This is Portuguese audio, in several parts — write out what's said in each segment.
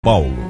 Paulo.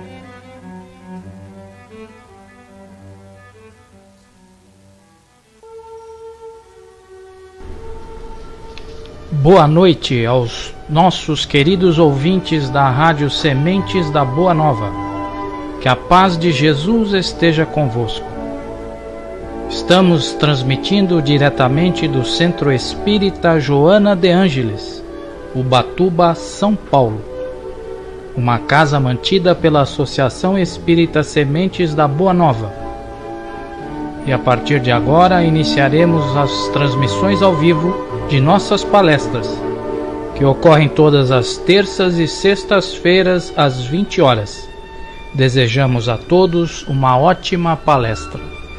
Boa noite aos nossos queridos ouvintes da Rádio Sementes da Boa Nova. Que a paz de Jesus esteja convosco. Estamos transmitindo diretamente do Centro Espírita Joana de Ângeles, Ubatuba, São Paulo. Uma casa mantida pela Associação Espírita Sementes da Boa Nova. E a partir de agora iniciaremos as transmissões ao vivo de nossas palestras, que ocorrem todas as terças e sextas-feiras às 20 horas. Desejamos a todos uma ótima palestra.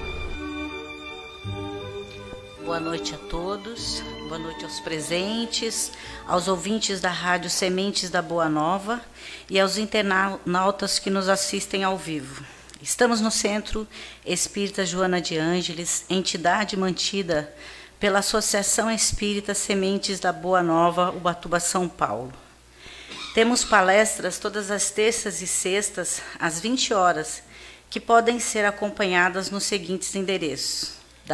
Boa noite a todos, boa noite aos presentes, aos ouvintes da Rádio Sementes da Boa Nova e aos internautas que nos assistem ao vivo. Estamos no Centro Espírita Joana de Ângeles, entidade mantida pela Associação Espírita Sementes da Boa Nova, Ubatuba, São Paulo. Temos palestras todas as terças e sextas, às 20 horas, que podem ser acompanhadas nos seguintes endereços: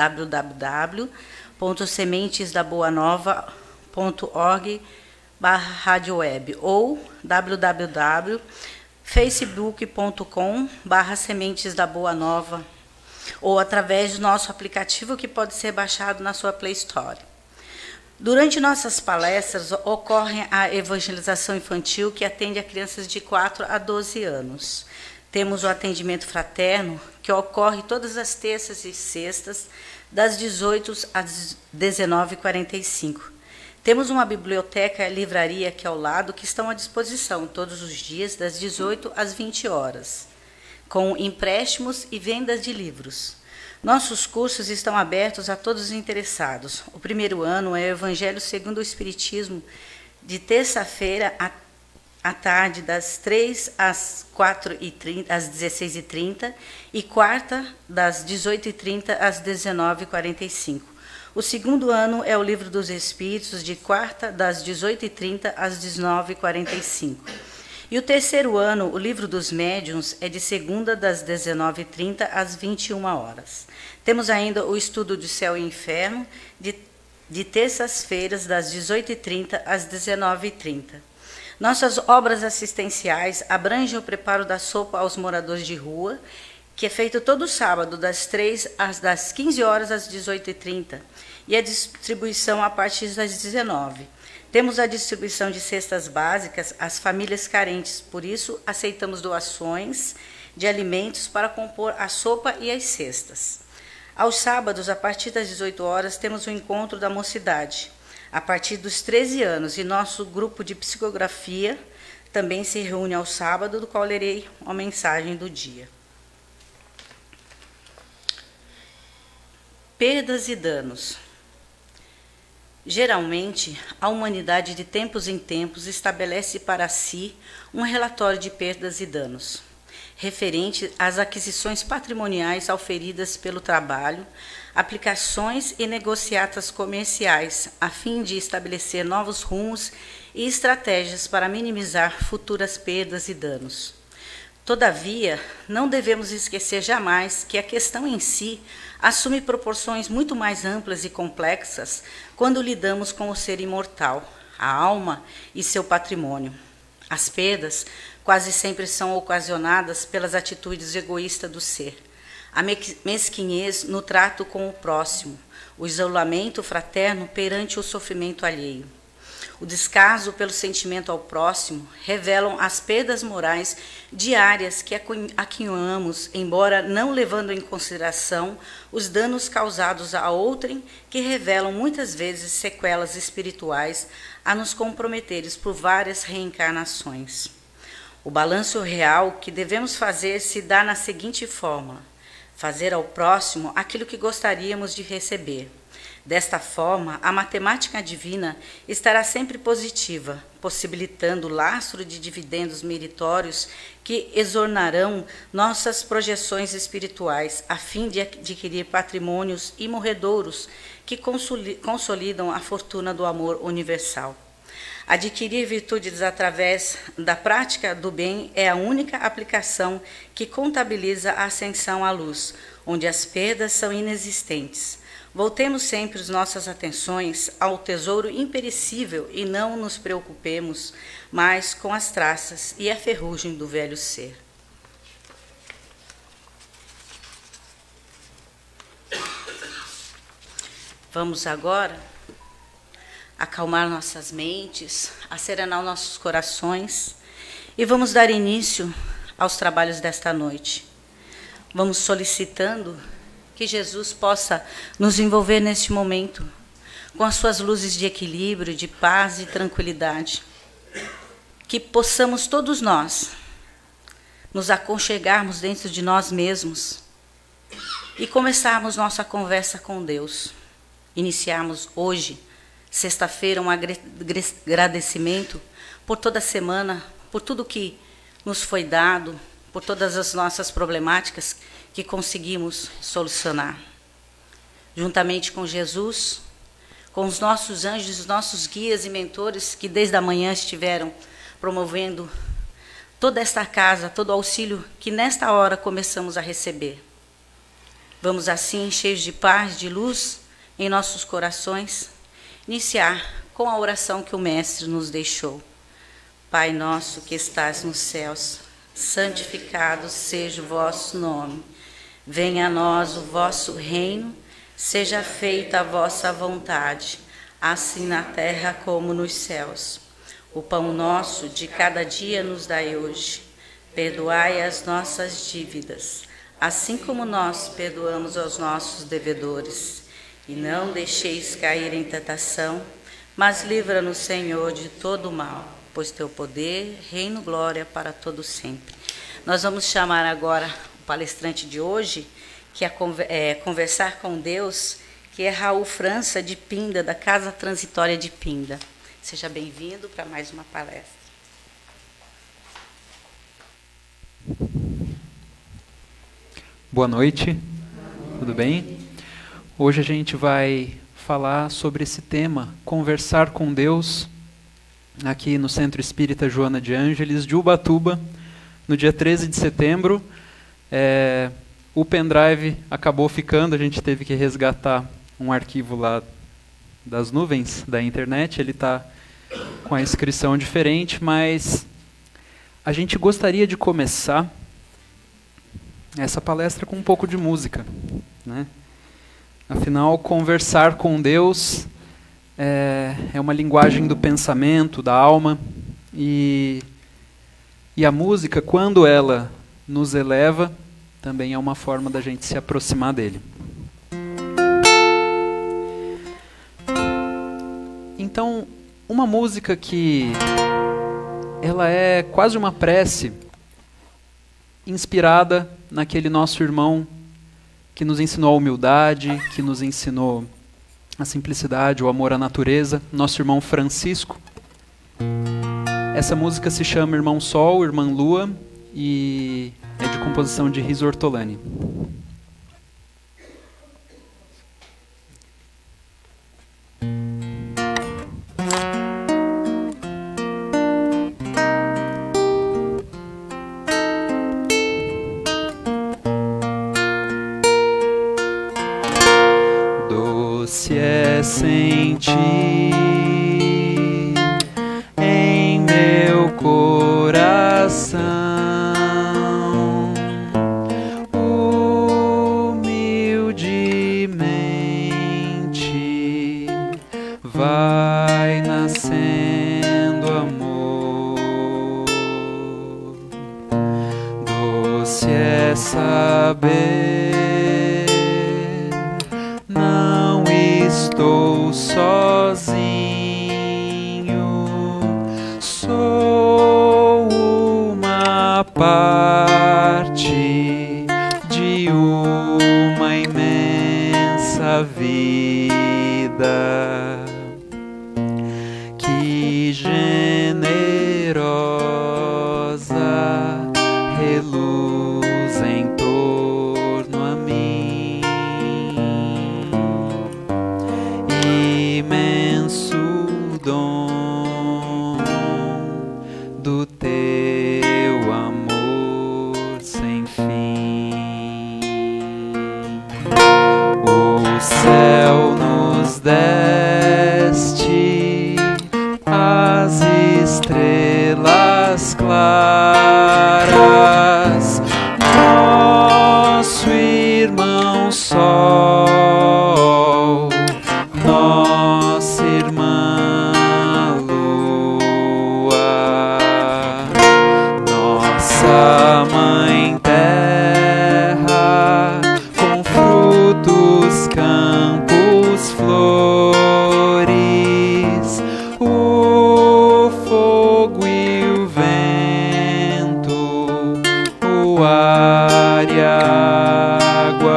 www.sementesdaboanova.org/radioweb ou www.facebook.com/Sementes da Boa Nova, ou através do nosso aplicativo que pode ser baixado na sua Play Store. Durante nossas palestras ocorre a evangelização infantil, que atende a crianças de 4 a 12 anos. Temos o atendimento fraterno, que ocorre todas as terças e sextas, das 18 às 19h45. Temos uma biblioteca e livraria aqui ao lado, que estão à disposição todos os dias, das 18 às 20 horas, com empréstimos e vendas de livros. Nossos cursos estão abertos a todos os interessados. O primeiro ano é o Evangelho segundo o Espiritismo, de terça-feira à tarde, das 3 às 16h30, e quarta, das 18h30 às 19h45. O segundo ano é o Livro dos Espíritos, de quarta, das 18h30 às 19h45. E o terceiro ano, o Livro dos Médiuns, é de segunda, das 19h30 às 21 horas. Temos ainda o Estudo de Céu e Inferno, de terças-feiras, das 18h30 às 19h30. Nossas obras assistenciais abrangem o preparo da sopa aos moradores de rua, que é feito todo sábado, das 15 horas às 18h30, e a distribuição a partir das 19h. Temos a distribuição de cestas básicas às famílias carentes, por isso aceitamos doações de alimentos para compor a sopa e as cestas. Aos sábados, a partir das 18 horas, temos o encontro da mocidade, a partir dos 13 anos, e nosso grupo de psicografia também se reúne ao sábado, do qual lerei a mensagem do dia. Perdas e danos. Geralmente, a humanidade de tempos em tempos estabelece para si um relatório de perdas e danos, referente às aquisições patrimoniais auferidas pelo trabalho, aplicações e negociatas comerciais, a fim de estabelecer novos rumos e estratégias para minimizar futuras perdas e danos. Todavia, não devemos esquecer jamais que a questão em si assume proporções muito mais amplas e complexas quando lidamos com o ser imortal, a alma e seu patrimônio. As perdas quase sempre são ocasionadas pelas atitudes egoístas do ser, a mesquinhez no trato com o próximo, o isolamento fraterno perante o sofrimento alheio. O descaso pelo sentimento ao próximo revelam as perdas morais diárias que acumulamos, embora não levando em consideração os danos causados a outrem, que revelam muitas vezes sequelas espirituais a nos comprometeres por várias reencarnações. O balanço real que devemos fazer se dá na seguinte fórmula: fazer ao próximo aquilo que gostaríamos de receber. Desta forma, a matemática divina estará sempre positiva, possibilitando o lastro de dividendos meritórios que exornarão nossas projeções espirituais, a fim de adquirir patrimônios imorredouros que consolidam a fortuna do amor universal. Adquirir virtudes através da prática do bem é a única aplicação que contabiliza a ascensão à luz, onde as perdas são inexistentes. Voltemos sempre as nossas atenções ao tesouro imperecível e não nos preocupemos mais com as traças e a ferrugem do velho ser. Vamos agora acalmar nossas mentes, acerenar nossos corações e vamos dar início aos trabalhos desta noite. Vamos solicitando que Jesus possa nos envolver neste momento com as suas luzes de equilíbrio, de paz e tranquilidade. Que possamos todos nós nos aconchegarmos dentro de nós mesmos e começarmos nossa conversa com Deus. Iniciarmos hoje, sexta-feira, um agradecimento por toda a semana, por tudo que nos foi dado, por todas as nossas problemáticas que conseguimos solucionar. Juntamente com Jesus, com os nossos anjos, os nossos guias e mentores que desde a manhã estiveram promovendo toda esta casa, todo o auxílio que nesta hora começamos a receber. Vamos assim, cheios de paz, de luz em nossos corações, iniciar com a oração que o Mestre nos deixou. Pai nosso que estás nos céus, santificado seja o vosso nome. Venha a nós o vosso reino, seja feita a vossa vontade, assim na terra como nos céus. O pão nosso de cada dia nos dai hoje. Perdoai as nossas dívidas, assim como nós perdoamos aos nossos devedores. E não deixeis cair em tentação, mas livra-nos, Senhor, de todo o mal, pois teu poder, reino, glória para todo sempre. Nós vamos chamar agora o palestrante de hoje, que é Conversar com Deus, que é Raul França, de Pinda, da Casa Transitória de Pinda. Seja bem-vindo para mais uma palestra. Boa noite, tudo bem? Hoje a gente vai falar sobre esse tema, Conversar com Deus, aqui no Centro Espírita Joana de Ângeles, de Ubatuba, no dia 13 de setembro. O pendrive acabou ficando, a gente teve que resgatar um arquivo lá das nuvens da internet, ele está com a inscrição diferente, mas a gente gostaria de começar essa palestra com um pouco de música, né? Afinal, conversar com Deus é uma linguagem do pensamento, da alma, e a música, quando ela nos eleva, também é uma forma da gente se aproximar dele. Então, uma música que ela é quase uma prece inspirada naquele nosso irmão que nos ensinou a humildade, que nos ensinou a simplicidade, o amor à natureza, nosso irmão Francisco. Essa música se chama Irmão Sol, Irmã Lua e é de composição de Riso Ortolani. Doce é sentir em meu coração humildemente vai nascendo amor. Doce é saber estou sozinho, sou uma parte de uma imensa vida. Que generosa reluz em torno a mim. Imenso dom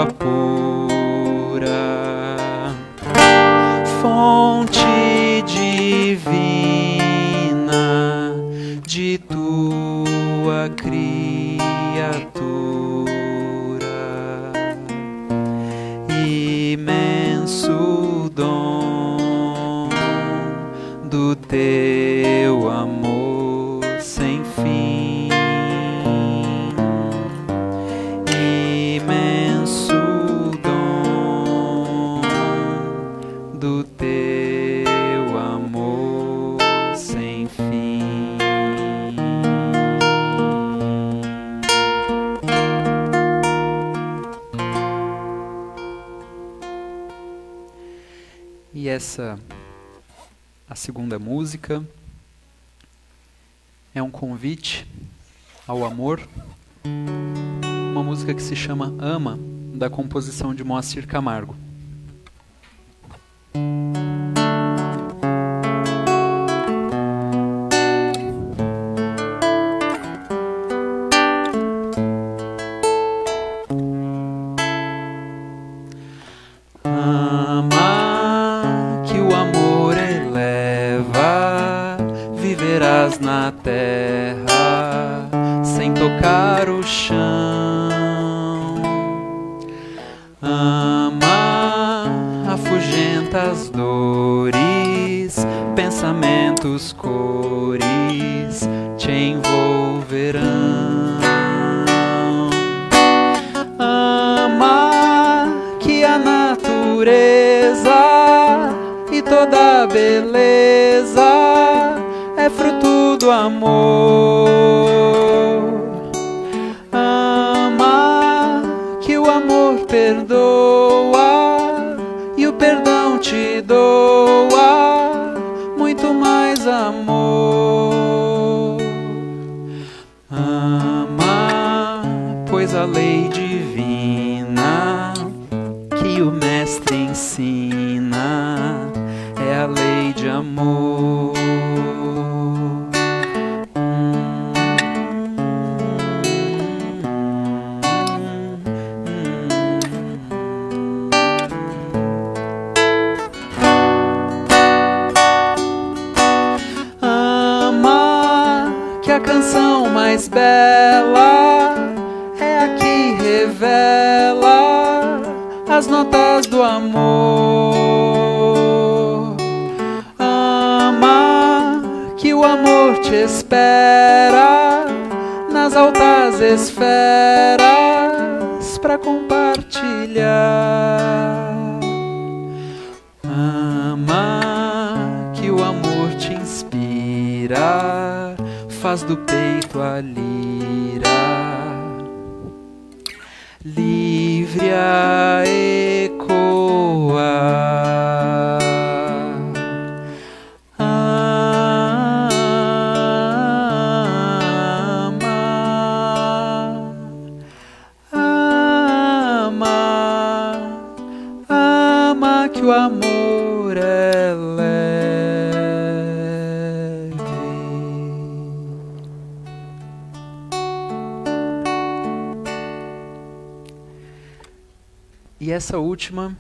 água pura, fonte divina de tua criatura, imenso dom do teu amor sem fim, imenso dom do teu amor sem fim. E essa, a segunda música, é um convite ao amor, uma música que se chama Ama, da composição de Moacir Camargo. Viverás na terra sem tocar o chão. Ama, afugenta as dores, pensamentos, cores te envolverão. Ama, que a natureza e toda a beleza é fruto do amor. Ama, que o amor perdoa e o perdão te doa muito mais amor. Ama, pois a lei divina que o mestre ensina é a lei de amor. A canção mais bela é a que revela as notas do amor. Ama, que o amor te espera nas altas esferas pra compartilhar. Ama, que o amor te inspira, faz do peito a lira, livre a ecoar. Ama, que o amor é leve. E essa última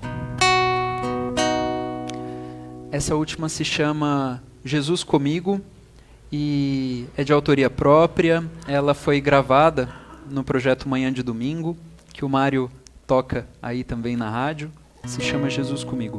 se chama Jesus Comigo e é de autoria própria. Ela foi gravada no projeto Manhã de Domingo, que o Mário toca aí também na rádio. Se chama Jesus Comigo.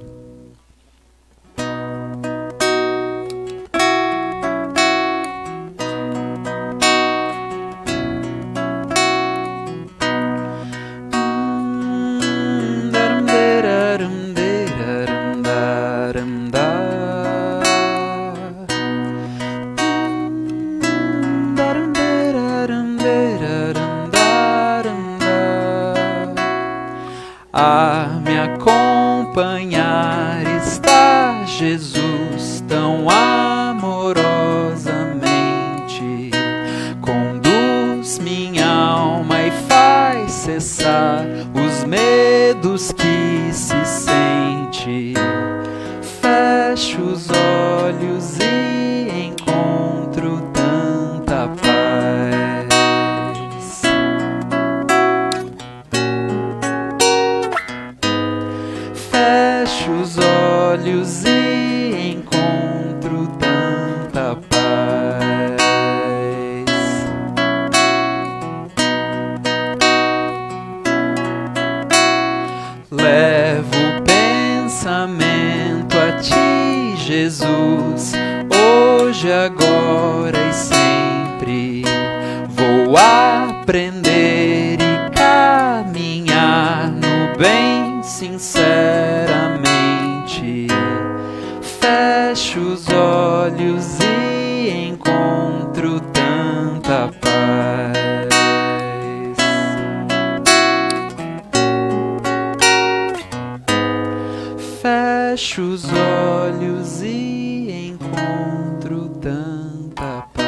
A me acompanhar está Jesus tão amorosamente, conduz minha alma e faz cessar os medos que se sente. Fecho os olhos e encontro tanta paz. hoje, agora e sempre. Vou aprender e caminhar no bem sinceramente. Fecho os olhos e encontro tanta paz. Fecho os olhos e encontro tanta paz.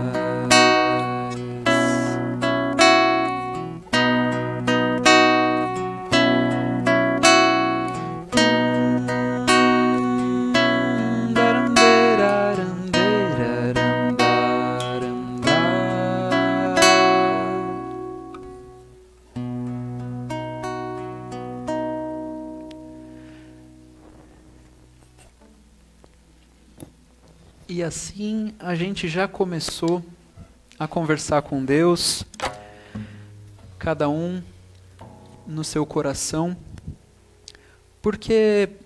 E assim a gente já começou a conversar com Deus, cada um no seu coração, porque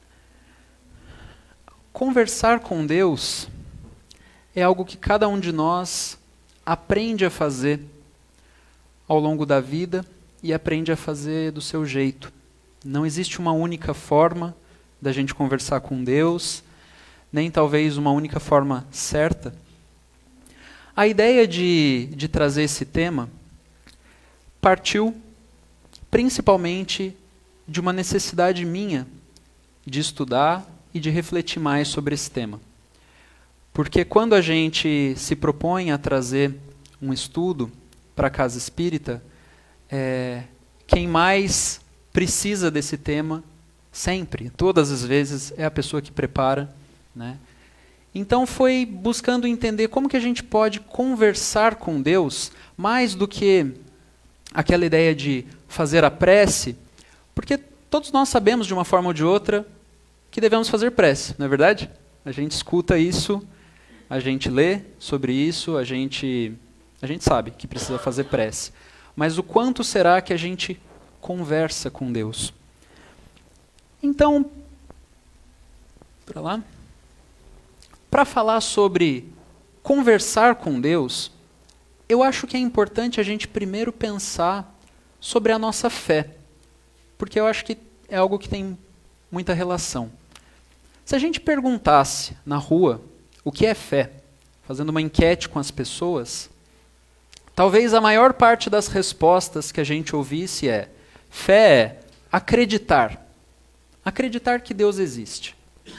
conversar com Deus é algo que cada um de nós aprende a fazer ao longo da vida e aprende a fazer do seu jeito. Não existe uma única forma da gente conversar com Deus, nem talvez uma única forma certa. A ideia de trazer esse tema partiu principalmente de uma necessidade minha de estudar e de refletir mais sobre esse tema. Porque quando a gente se propõe a trazer um estudo para a Casa Espírita, quem mais precisa desse tema sempre, todas as vezes, é a pessoa que prepara, né? Então foi buscando entender como que a gente pode conversar com Deus mais do que aquela ideia de fazer a prece, porque todos nós sabemos de uma forma ou de outra que devemos fazer prece, não é verdade? A gente escuta isso, a gente lê sobre isso, a gente sabe que precisa fazer prece. Mas o quanto será que a gente conversa com Deus? Então, para falar sobre conversar com Deus, eu acho que é importante a gente primeiro pensar sobre a nossa fé, porque eu acho que é algo que tem muita relação. Se a gente perguntasse na rua o que é fé, fazendo uma enquete com as pessoas, talvez a maior parte das respostas que a gente ouvisse é: fé é acreditar. Acreditar que Deus existe.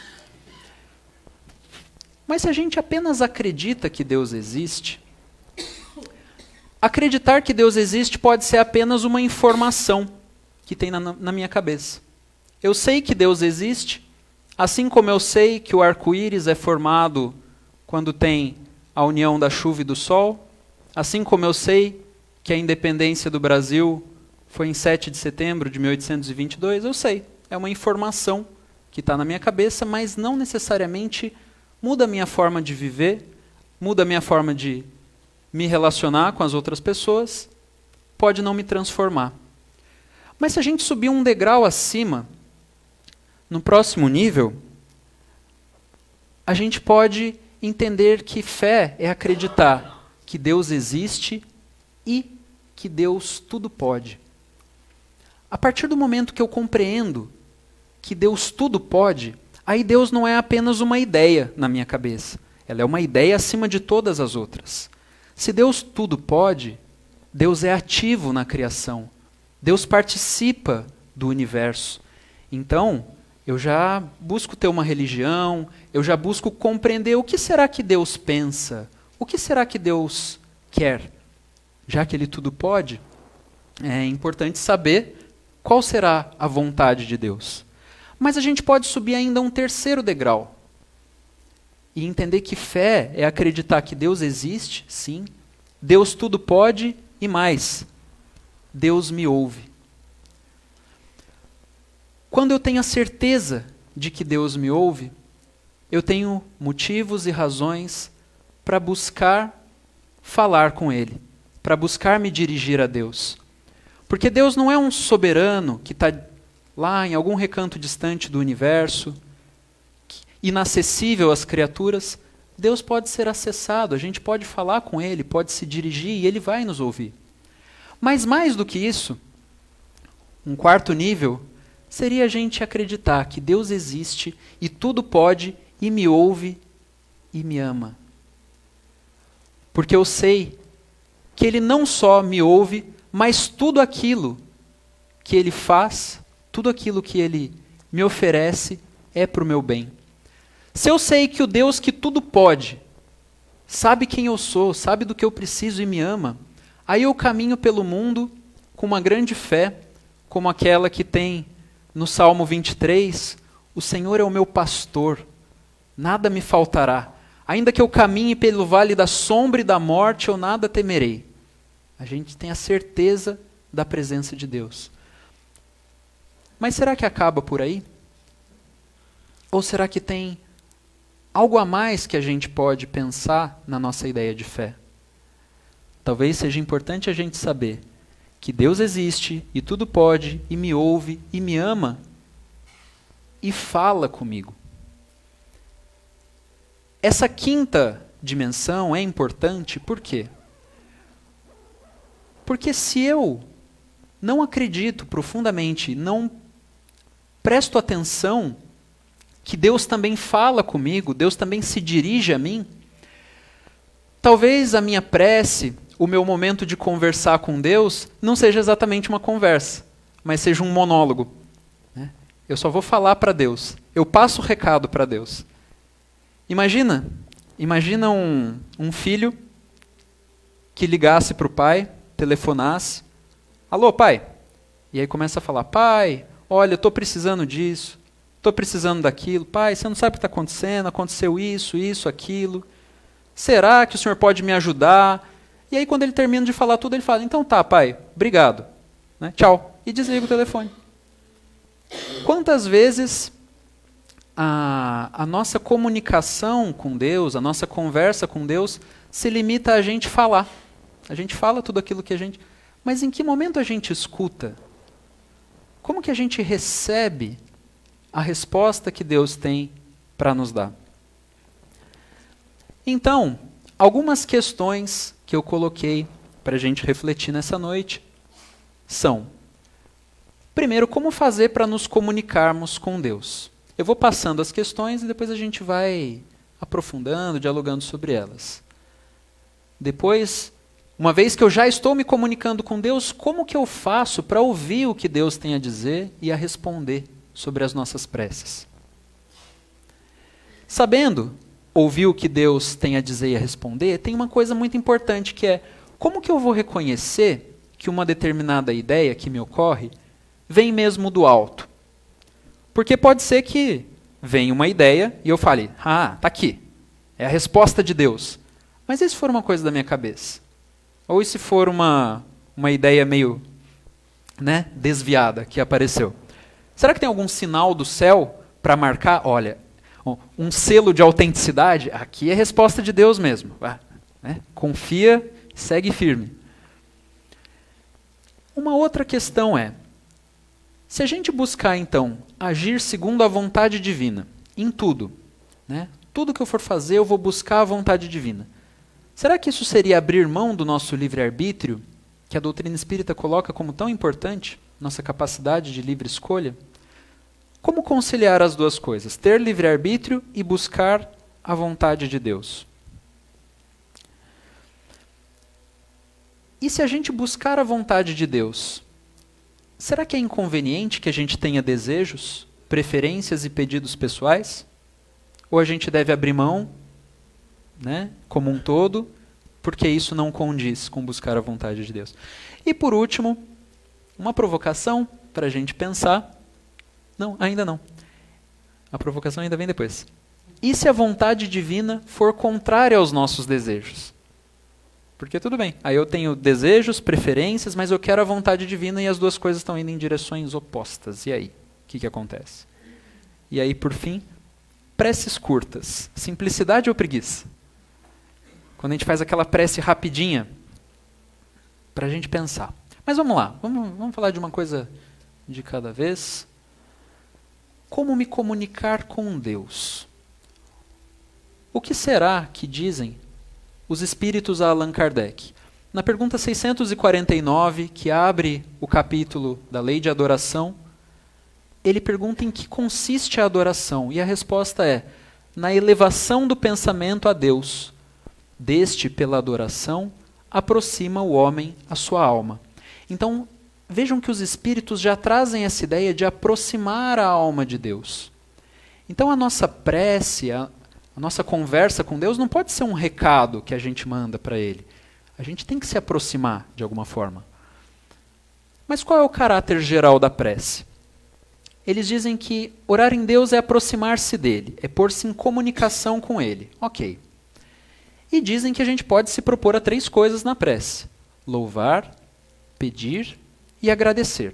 Mas se a gente apenas acredita que Deus existe, acreditar que Deus existe pode ser apenas uma informação que tem na minha cabeça. Eu sei que Deus existe, assim como eu sei que o arco-íris é formado quando tem a união da chuva e do sol, assim como eu sei que a independência do Brasil foi em 7 de setembro de 1822, eu sei. É uma informação que está na minha cabeça, mas não necessariamente muda a minha forma de viver, muda a minha forma de me relacionar com as outras pessoas, pode não me transformar. Mas se a gente subir um degrau acima, no próximo nível, a gente pode entender que fé é acreditar que Deus existe e que Deus tudo pode. A partir do momento que eu compreendo que Deus tudo pode, aí Deus não é apenas uma ideia na minha cabeça. Ela é uma ideia acima de todas as outras. Se Deus tudo pode, Deus é ativo na criação. Deus participa do universo. Então, eu já busco ter uma religião, eu já busco compreender o que será que Deus pensa, o que será que Deus quer. Já que Ele tudo pode, é importante saber qual será a vontade de Deus. Mas a gente pode subir ainda um terceiro degrau e entender que fé é acreditar que Deus existe, sim, Deus tudo pode e mais, Deus me ouve. Quando eu tenho a certeza de que Deus me ouve, eu tenho motivos e razões para buscar falar com Ele, para buscar me dirigir a Deus. Porque Deus não é um soberano que está lá em algum recanto distante do universo, inacessível às criaturas. Deus pode ser acessado, a gente pode falar com Ele, pode se dirigir e Ele vai nos ouvir. Mas mais do que isso, um quarto nível seria a gente acreditar que Deus existe e tudo pode e me ouve e me ama. Porque eu sei que Ele não só me ouve, mas tudo aquilo que Ele faz, tudo aquilo que Ele me oferece é para o meu bem. Se eu sei que o Deus que tudo pode, sabe quem eu sou, sabe do que eu preciso e me ama, aí eu caminho pelo mundo com uma grande fé, como aquela que tem no Salmo 23, o Senhor é o meu pastor, nada me faltará. Ainda que eu caminhe pelo vale da sombra e da morte, eu nada temerei. A gente tem a certeza da presença de Deus. Mas será que acaba por aí? Ou será que tem algo a mais que a gente pode pensar na nossa ideia de fé? Talvez seja importante a gente saber que Deus existe e tudo pode e me ouve e me ama e fala comigo. Essa quinta dimensão é importante por quê? Porque se eu não acredito profundamente, não presto atenção que Deus também fala comigo, Deus também se dirige a mim, talvez a minha prece, o meu momento de conversar com Deus, não seja exatamente uma conversa, mas seja um monólogo. Né? Eu só vou falar para Deus, eu passo o recado para Deus. Imagina um filho que ligasse para o pai, telefonasse, alô pai, e aí começa a falar, pai, olha, eu estou precisando disso, estou precisando daquilo, pai, você não sabe o que está acontecendo, aconteceu isso, aquilo, será que o senhor pode me ajudar? E aí quando ele termina de falar tudo, ele fala, então tá pai, obrigado, né? Tchau, e desliga o telefone. Quantas vezes a nossa comunicação com Deus, a nossa conversa com Deus, se limita a gente falar. A gente fala tudo aquilo que a gente... Mas em que momento a gente escuta? Como que a gente recebe a resposta que Deus tem para nos dar? Então, algumas questões que eu coloquei para a gente refletir nessa noite são: primeiro, como fazer para nos comunicarmos com Deus? Eu vou passando as questões e depois a gente vai aprofundando, dialogando sobre elas. Depois, uma vez que eu já estou me comunicando com Deus, como que eu faço para ouvir o que Deus tem a dizer e a responder sobre as nossas preces? Sabendo ouvir o que Deus tem a dizer e a responder, tem uma coisa muito importante que é: como que eu vou reconhecer que uma determinada ideia que me ocorre vem mesmo do alto? Porque pode ser que venha uma ideia e eu fale, tá aqui, é a resposta de Deus. Mas e se for uma coisa da minha cabeça? Ou e se for uma ideia meio, né, desviada que apareceu? Será que tem algum sinal do céu para marcar, olha, um selo de autenticidade? Aqui é a resposta de Deus mesmo. Né? Confia, segue firme. Uma outra questão é, se a gente buscar, então, agir segundo a vontade divina, em tudo, né? Tudo que eu for fazer, eu vou buscar a vontade divina. Será que isso seria abrir mão do nosso livre-arbítrio, que a doutrina espírita coloca como tão importante, nossa capacidade de livre escolha? Como conciliar as duas coisas? Ter livre-arbítrio e buscar a vontade de Deus. E se a gente buscar a vontade de Deus, será que é inconveniente que a gente tenha desejos, preferências e pedidos pessoais? Ou a gente deve abrir mão, né, como um todo, porque isso não condiz com buscar a vontade de Deus? E por último, uma provocação para a gente pensar. Não, ainda não. A provocação ainda vem depois. E se a vontade divina for contrária aos nossos desejos? Porque tudo bem, aí eu tenho desejos, preferências, mas eu quero a vontade divina e as duas coisas estão indo em direções opostas. E aí? O que acontece? E aí, por fim, preces curtas. Simplicidade ou preguiça? Quando a gente faz aquela prece rapidinha, para a gente pensar. Mas vamos lá, vamos falar de uma coisa de cada vez. Como me comunicar com Deus? O que será que dizem os espíritos a Allan Kardec? Na pergunta 649, que abre o capítulo da Lei de Adoração, ele pergunta em que consiste a adoração, e a resposta é: na elevação do pensamento a Deus. Deste, pela adoração, aproxima o homem à sua alma. Então, vejam que os espíritos já trazem essa ideia de aproximar a alma de Deus. Então, a nossa prece, a nossa conversa com Deus não pode ser um recado que a gente manda para Ele. A gente tem que se aproximar de alguma forma. Mas qual é o caráter geral da prece? Eles dizem que orar em Deus é aproximar-se dele, é pôr-se em comunicação com ele. Ok. E dizem que a gente pode se propor a 3 coisas na prece: louvar, pedir e agradecer.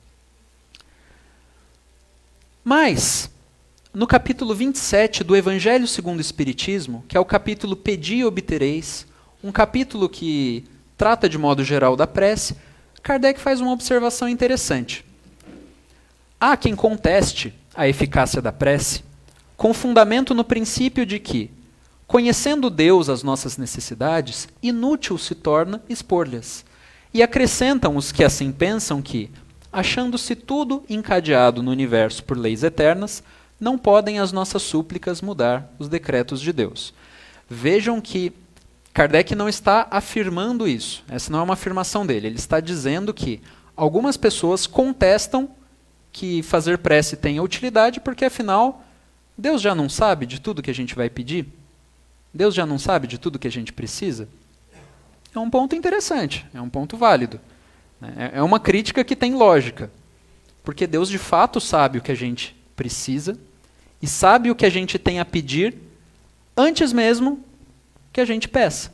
Mas, no capítulo 27 do Evangelho segundo o Espiritismo, que é o capítulo Pedi e Obtereis, um capítulo que trata de modo geral da prece, Kardec faz uma observação interessante. Há quem conteste a eficácia da prece, com fundamento no princípio de que, conhecendo Deus as nossas necessidades, inútil se torna expor-lhes. E acrescentam os que assim pensam que, achando-se tudo encadeado no universo por leis eternas, não podem as nossas súplicas mudar os decretos de Deus. Vejam que Kardec não está afirmando isso. Essa não é uma afirmação dele. Ele está dizendo que algumas pessoas contestam que fazer prece tenha utilidade, porque afinal, Deus já não sabe de tudo que a gente vai pedir? Deus já não sabe de tudo que a gente precisa? É um ponto interessante, é um ponto válido. É uma crítica que tem lógica, porque Deus de fato sabe o que a gente precisa e sabe o que a gente tem a pedir antes mesmo que a gente peça.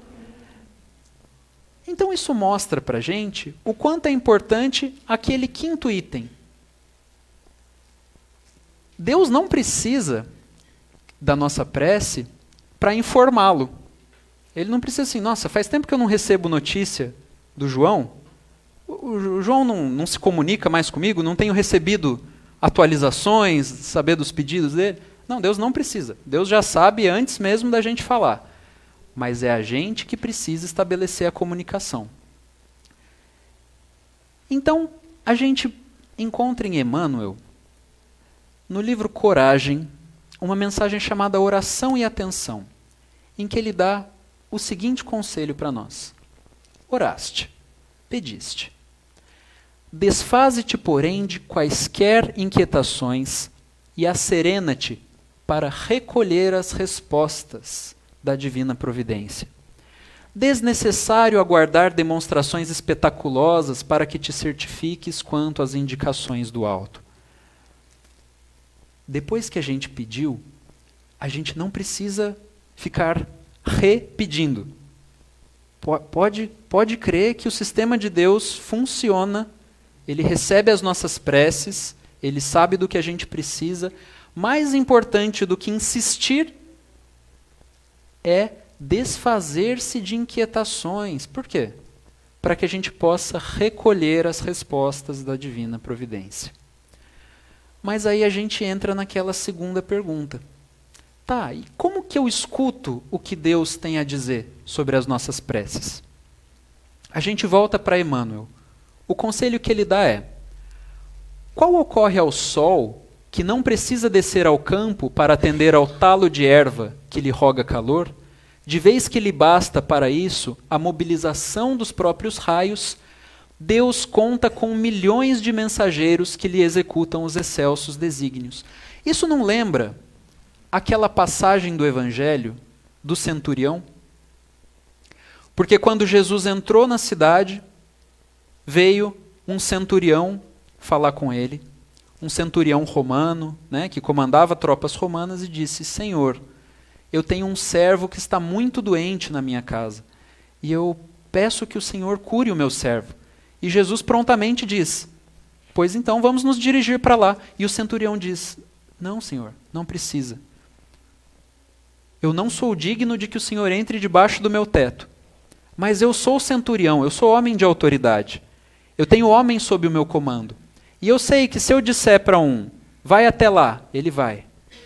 Então isso mostra para a gente o quanto é importante aquele 5º item. Deus não precisa da nossa prece para informá-lo. Ele não precisa assim: nossa, faz tempo que eu não recebo notícia do João. O João não se comunica mais comigo, não tenho recebido atualizações, saber dos pedidos dele. Não, Deus não precisa. Deus já sabe antes mesmo da gente falar. Mas é a gente que precisa estabelecer a comunicação. Então, a gente encontra em Emmanuel, no livro Coragem, uma mensagem chamada Oração e Atenção, em que ele dá o seguinte conselho para nós: oraste, pediste. Desfaze-te, porém, de quaisquer inquietações e asserena-te para recolher as respostas da divina providência. Desnecessário aguardar demonstrações espetaculosas para que te certifiques quanto às indicações do alto. Depois que a gente pediu, a gente não precisa ficar repetindo. Pode crer que o sistema de Deus funciona, ele recebe as nossas preces, ele sabe do que a gente precisa. Mais importante do que insistir é desfazer-se de inquietações. Por quê? Para que a gente possa recolher as respostas da divina providência. Mas aí a gente entra naquela segunda pergunta. Tá, e como que eu escuto o que Deus tem a dizer sobre as nossas preces? A gente volta para Emmanuel. O conselho que ele dá é: qual ocorre ao sol que não precisa descer ao campo para atender ao talo de erva que lhe roga calor, de vez que lhe basta para isso a mobilização dos próprios raios, Deus conta com milhões de mensageiros que lhe executam os excelsos desígnios. Isso não lembra aquela passagem do Evangelho do centurião? Porque quando Jesus entrou na cidade, veio um centurião falar com ele, um centurião romano, né, que comandava tropas romanas, e disse: Senhor, eu tenho um servo que está muito doente na minha casa, e eu peço que o Senhor cure o meu servo. E Jesus prontamente diz: pois então vamos nos dirigir para lá. E o centurião diz: não, Senhor, não precisa. Eu não sou digno de que o Senhor entre debaixo do meu teto. Mas eu sou centurião, eu sou homem de autoridade. Eu tenho homem sob o meu comando. E eu sei que se eu disser para um, vai até lá, ele vai.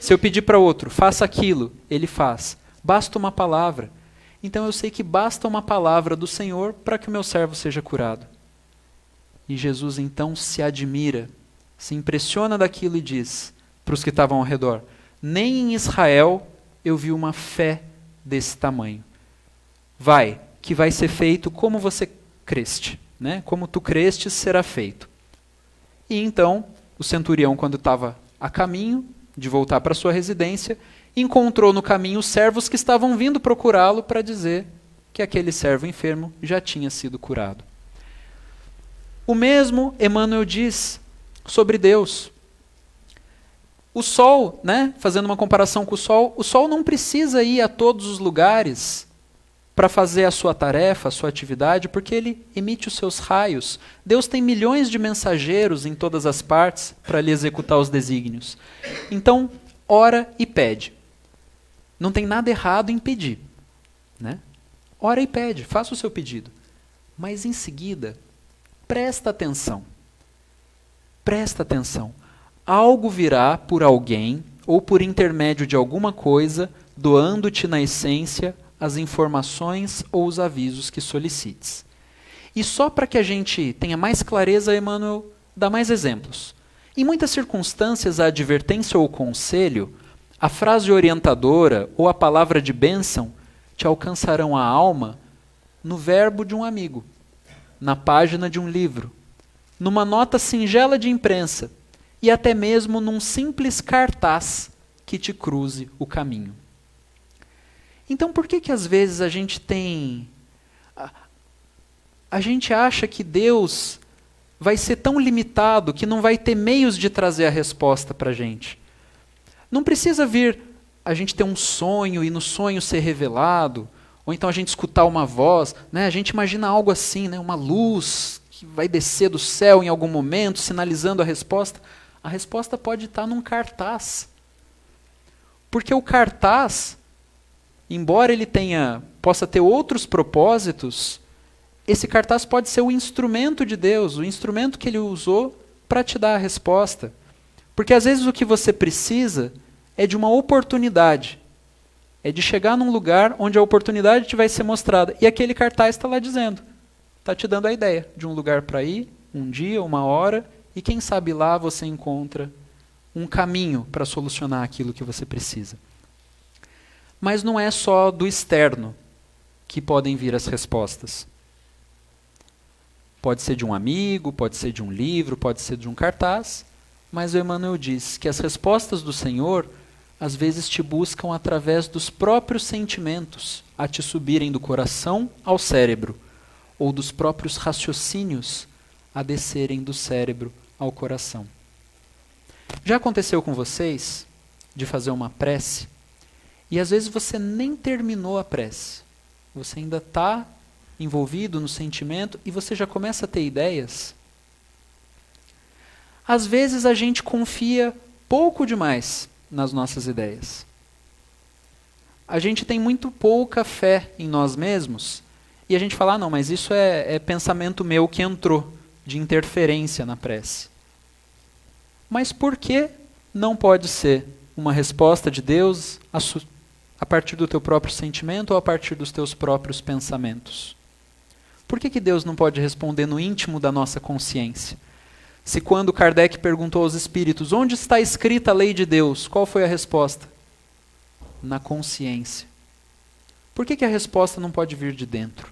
Se eu pedir para outro, faça aquilo, ele faz. Basta uma palavra. Então eu sei que basta uma palavra do Senhor para que o meu servo seja curado. E Jesus então se admira, se impressiona daquilo e diz para os que estavam ao redor: nem em Israel eu vi uma fé desse tamanho. Vai, que vai ser feito como você creste, né? Como tu crestes, será feito. E então, o centurião, quando estava a caminho de voltar para sua residência, encontrou no caminho os servos que estavam vindo procurá-lo para dizer que aquele servo enfermo já tinha sido curado. O mesmo Emmanuel diz sobre Deus. O sol, né, fazendo uma comparação com o sol não precisa ir a todos os lugares para fazer a sua tarefa, a sua atividade, porque ele emite os seus raios. Deus tem milhões de mensageiros em todas as partes para lhe executar os desígnios. Então, ora e pede. Não tem nada errado em pedir, né? Ora e pede, faça o seu pedido. Mas em seguida, presta atenção. Presta atenção. Algo virá por alguém ou por intermédio de alguma coisa, doando-te na essência as informações ou os avisos que solicites. E só para que a gente tenha mais clareza, Emmanuel dá mais exemplos. Em muitas circunstâncias, a advertência ou o conselho, a frase orientadora ou a palavra de bênção te alcançarão a alma no verbo de um amigo, na página de um livro, numa nota singela de imprensa e até mesmo num simples cartaz que te cruze o caminho. Então, por que às vezes a gente tem... A gente acha que Deus vai ser tão limitado que não vai ter meios de trazer a resposta para a gente? Não precisa vir a gente ter um sonho e no sonho ser revelado, ou então a gente escutar uma voz, né? A gente imagina algo assim, né? Uma luz que vai descer do céu em algum momento, sinalizando a resposta. A resposta pode estar num cartaz. Porque o cartaz, embora ele possa ter outros propósitos, esse cartaz pode ser o instrumento de Deus, o instrumento que ele usou para te dar a resposta. Porque às vezes o que você precisa é de uma oportunidade. É de chegar num lugar onde a oportunidade te vai ser mostrada. E aquele cartaz está lá dizendo, está te dando a ideia de um lugar para ir, um dia, uma hora, e quem sabe lá você encontra um caminho para solucionar aquilo que você precisa. Mas não é só do externo que podem vir as respostas. Pode ser de um amigo, pode ser de um livro, pode ser de um cartaz, mas o Emmanuel diz que as respostas do Senhor às vezes te buscam através dos próprios sentimentos a te subirem do coração ao cérebro, ou dos próprios raciocínios a descerem do cérebro ao coração. Já aconteceu com vocês de fazer uma prece e às vezes você nem terminou a prece. Você ainda está envolvido no sentimento e você já começa a ter ideias? Às vezes a gente confia pouco demais nas nossas ideias. A gente tem muito pouca fé em nós mesmos e a gente fala, não, mas isso é pensamento meu que entrou de interferência na prece. Mas por que não pode ser uma resposta de Deus a partir do teu próprio sentimento ou a partir dos teus próprios pensamentos? Por que Deus não pode responder no íntimo da nossa consciência? Se quando Kardec perguntou aos espíritos, onde está escrita a lei de Deus, qual foi a resposta? Na consciência. Por que a resposta não pode vir de dentro?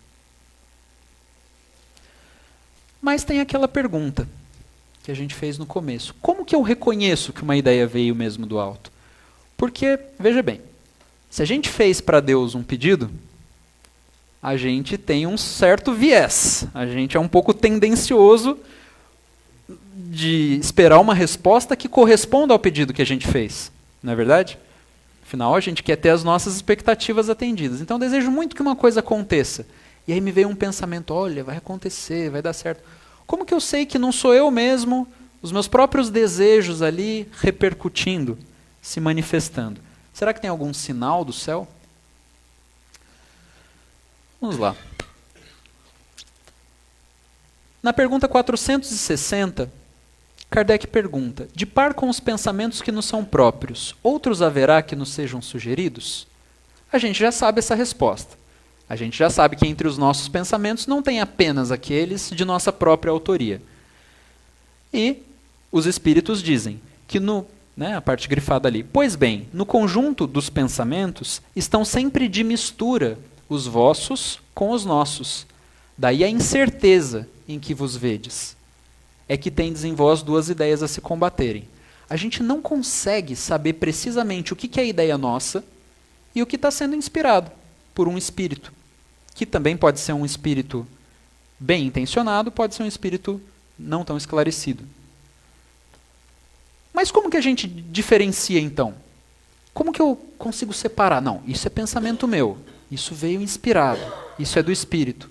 Mas tem aquela pergunta que a gente fez no começo. Como que eu reconheço que uma ideia veio mesmo do alto? Porque, veja bem, se a gente fez para Deus um pedido, a gente tem um certo viés. A gente é um pouco tendencioso de esperar uma resposta que corresponda ao pedido que a gente fez. Não é verdade? Afinal, a gente quer ter as nossas expectativas atendidas. Então, eu desejo muito que uma coisa aconteça. E aí me veio um pensamento, olha, vai acontecer, vai dar certo. Como que eu sei que não sou eu mesmo, os meus próprios desejos ali repercutindo, se manifestando? Será que tem algum sinal do céu? Vamos lá. Na pergunta 460, Kardec pergunta: de par com os pensamentos que nos são próprios, outros haverá que nos sejam sugeridos? A gente já sabe essa resposta. A gente já sabe que entre os nossos pensamentos não tem apenas aqueles de nossa própria autoria. E os espíritos dizem que a parte grifada ali, pois bem, no conjunto dos pensamentos estão sempre de mistura os vossos com os nossos. Daí a incerteza em que vos vedes. É que tendes em vós duas ideias a se combaterem. A gente não consegue saber precisamente o que é a ideia nossa e o que está sendo inspirado por um espírito, que também pode ser um espírito bem intencionado, pode ser um espírito não tão esclarecido. Mas como que a gente diferencia então? Como que eu consigo separar? Não, isso é pensamento meu, isso veio inspirado, isso é do espírito.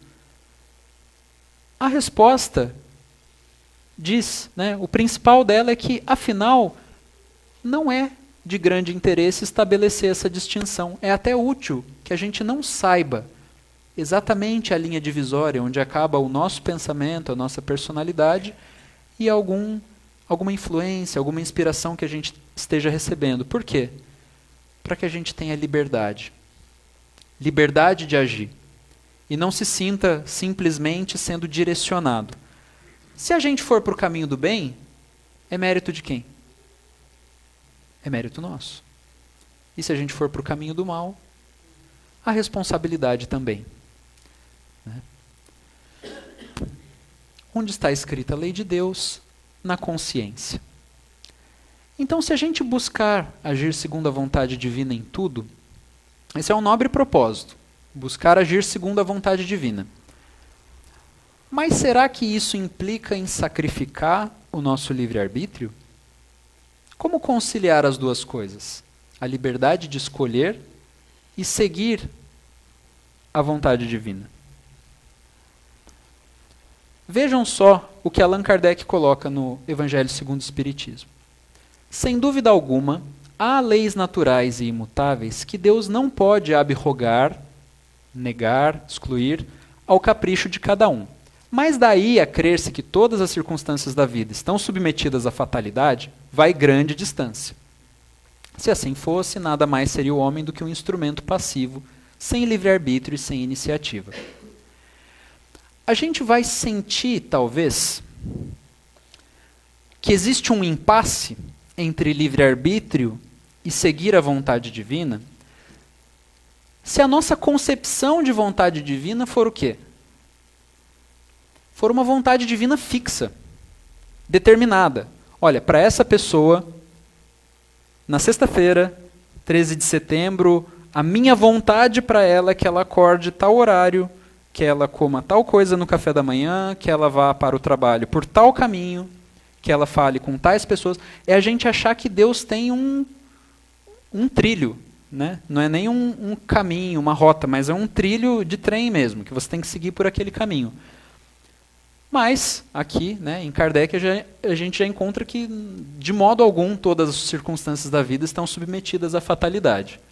A resposta diz, o principal dela é que, afinal, não é de grande interesse estabelecer essa distinção. É até útil que a gente não saiba exatamente a linha divisória onde acaba o nosso pensamento, a nossa personalidade e alguma influência, alguma inspiração que a gente esteja recebendo. Por quê? Para que a gente tenha liberdade. Liberdade de agir. E não se sinta simplesmente sendo direcionado. Se a gente for para o caminho do bem, é mérito de quem? É mérito nosso. E se a gente for para o caminho do mal, a responsabilidade também. Onde está escrita a lei de Deus? Na consciência. Então, se a gente buscar agir segundo a vontade divina em tudo, esse é um nobre propósito, buscar agir segundo a vontade divina. Mas será que isso implica em sacrificar o nosso livre-arbítrio? Como conciliar as duas coisas? A liberdade de escolher e seguir a vontade divina. Vejam só o que Allan Kardec coloca no Evangelho segundo o Espiritismo. Sem dúvida alguma, há leis naturais e imutáveis que Deus não pode abrogar, negar, excluir ao capricho de cada um. Mas daí a crer-se que todas as circunstâncias da vida estão submetidas à fatalidade, vai grande distância. Se assim fosse, nada mais seria o homem do que um instrumento passivo, sem livre-arbítrio e sem iniciativa. A gente vai sentir, talvez, que existe um impasse entre livre-arbítrio e seguir a vontade divina, se a nossa concepção de vontade divina for o quê? For uma vontade divina fixa, determinada. Olha, para essa pessoa, na sexta-feira, 13 de setembro, a minha vontade para ela é que ela acorde tal horário, que ela coma tal coisa no café da manhã, que ela vá para o trabalho por tal caminho, que ela fale com tais pessoas. É a gente achar que Deus tem um trilho, não é nem um caminho, uma rota, mas é um trilho de trem mesmo, que você tem que seguir por aquele caminho. Mas, aqui, em Kardec, a gente já encontra que, de modo algum, todas as circunstâncias da vida estão submetidas à fatalidade.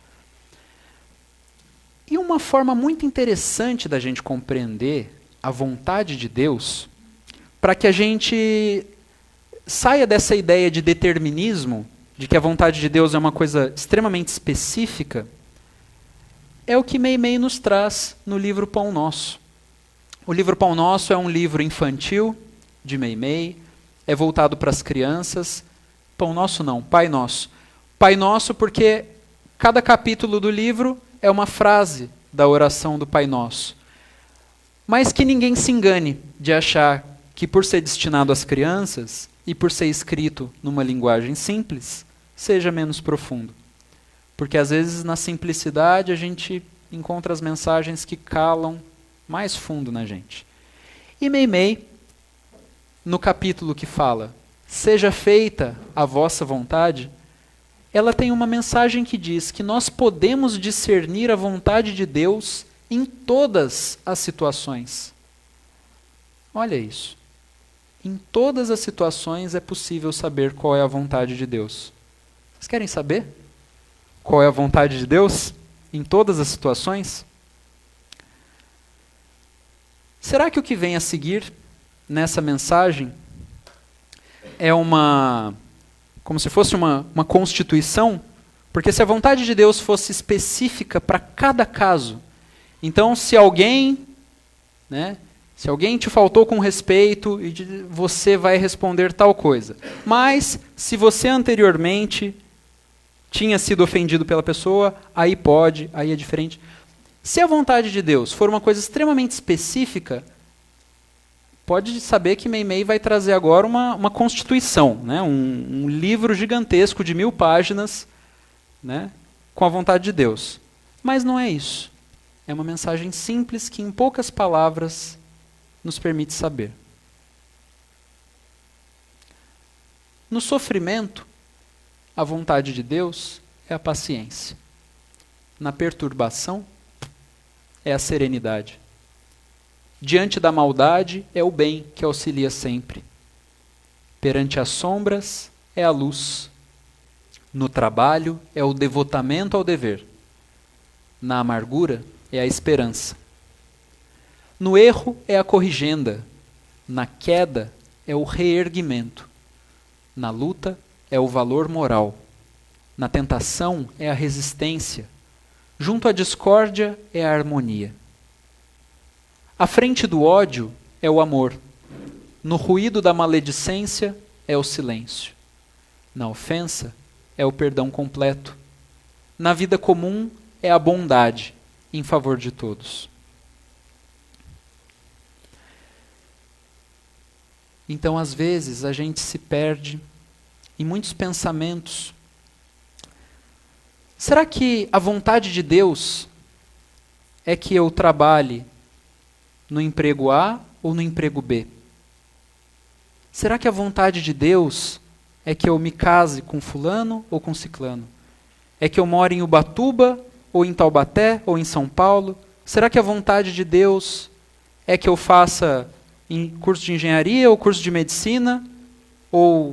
E uma forma muito interessante da gente compreender a vontade de Deus, para que a gente saia dessa ideia de determinismo, de que a vontade de Deus é uma coisa extremamente específica, é o que Meimei nos traz no livro Pão Nosso. O livro Pão Nosso é um livro infantil de Meimei, é voltado para as crianças. Pão Nosso não, Pai Nosso. Pai Nosso porque cada capítulo do livro é uma frase da oração do Pai Nosso. Mas que ninguém se engane de achar que por ser destinado às crianças e por ser escrito numa linguagem simples, seja menos profundo. Porque às vezes na simplicidade a gente encontra as mensagens que calam mais fundo na gente. E Meimei, no capítulo que fala, seja feita a vossa vontade, ela tem uma mensagem que diz que nós podemos discernir a vontade de Deus em todas as situações. Olha isso. Em todas as situações é possível saber qual é a vontade de Deus. Vocês querem saber qual é a vontade de Deus em todas as situações? Será que o que vem a seguir nessa mensagem é como se fosse uma constituição, porque se a vontade de Deus fosse específica para cada caso, então se alguém te faltou com respeito, você vai responder tal coisa. Mas se você anteriormente tinha sido ofendido pela pessoa, aí pode, aí é diferente. Se a vontade de Deus for uma coisa extremamente específica, pode saber que Meimei vai trazer agora uma constituição, né? Um livro gigantesco de 1000 páginas, né? Com a vontade de Deus. Mas não é isso. É uma mensagem simples que, em poucas palavras, nos permite saber. No sofrimento, a vontade de Deus é a paciência. Na perturbação, é a serenidade. Diante da maldade, é o bem que auxilia sempre. Perante as sombras, é a luz. No trabalho, é o devotamento ao dever. Na amargura, é a esperança. No erro, é a corrigenda. Na queda, é o reerguimento. Na luta, é o valor moral. Na tentação, é a resistência. Junto à discórdia, é a harmonia. À frente do ódio, é o amor. No ruído da maledicência, é o silêncio. Na ofensa, é o perdão completo. Na vida comum, é a bondade em favor de todos. Então, às vezes, a gente se perde em muitos pensamentos. Será que a vontade de Deus é que eu trabalhe no emprego A ou no emprego B? Será que a vontade de Deus é que eu me case com fulano ou com ciclano? É que eu more em Ubatuba ou em Taubaté ou em São Paulo? Será que a vontade de Deus é que eu faça curso de engenharia ou curso de medicina ou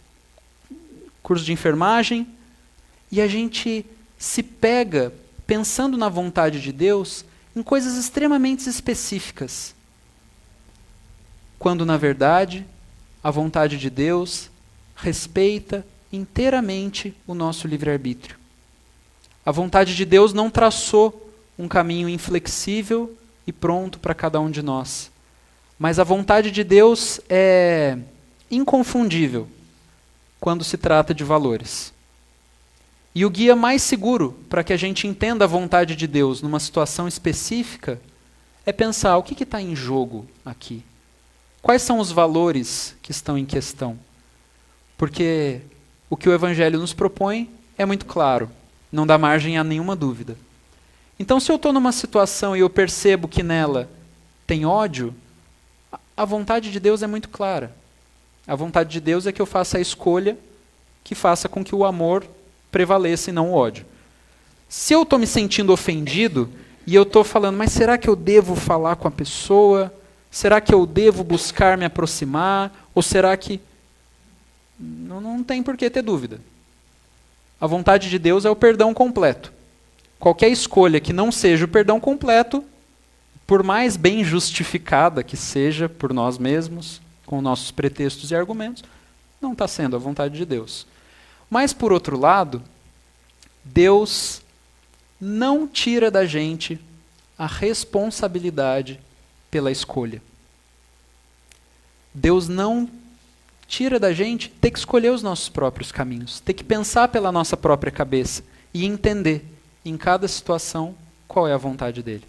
curso de enfermagem? E a gente se pega pensando na vontade de Deus em coisas extremamente específicas, quando na verdade a vontade de Deus respeita inteiramente o nosso livre-arbítrio. A vontade de Deus não traçou um caminho inflexível e pronto para cada um de nós. Mas a vontade de Deus é inconfundível quando se trata de valores. E o guia mais seguro para que a gente entenda a vontade de Deus numa situação específica é pensar o que está em jogo aqui. Quais são os valores que estão em questão? Porque o que o Evangelho nos propõe é muito claro, não dá margem a nenhuma dúvida. Então, se eu estou numa situação e eu percebo que nela tem ódio, a vontade de Deus é muito clara. A vontade de Deus é que eu faça a escolha que faça com que o amor prevaleça e não o ódio. Se eu estou me sentindo ofendido e eu estou falando, mas será que eu devo falar com a pessoa? Será que eu devo buscar me aproximar? Ou será que... Não tem por que ter dúvida. A vontade de Deus é o perdão completo. Qualquer escolha que não seja o perdão completo, por mais bem justificada que seja por nós mesmos, com nossos pretextos e argumentos, não está sendo a vontade de Deus. Mas, por outro lado, Deus não tira da gente a responsabilidade pela escolha. Deus não tira da gente ter que escolher os nossos próprios caminhos, ter que pensar pela nossa própria cabeça e entender, em cada situação, qual é a vontade dele.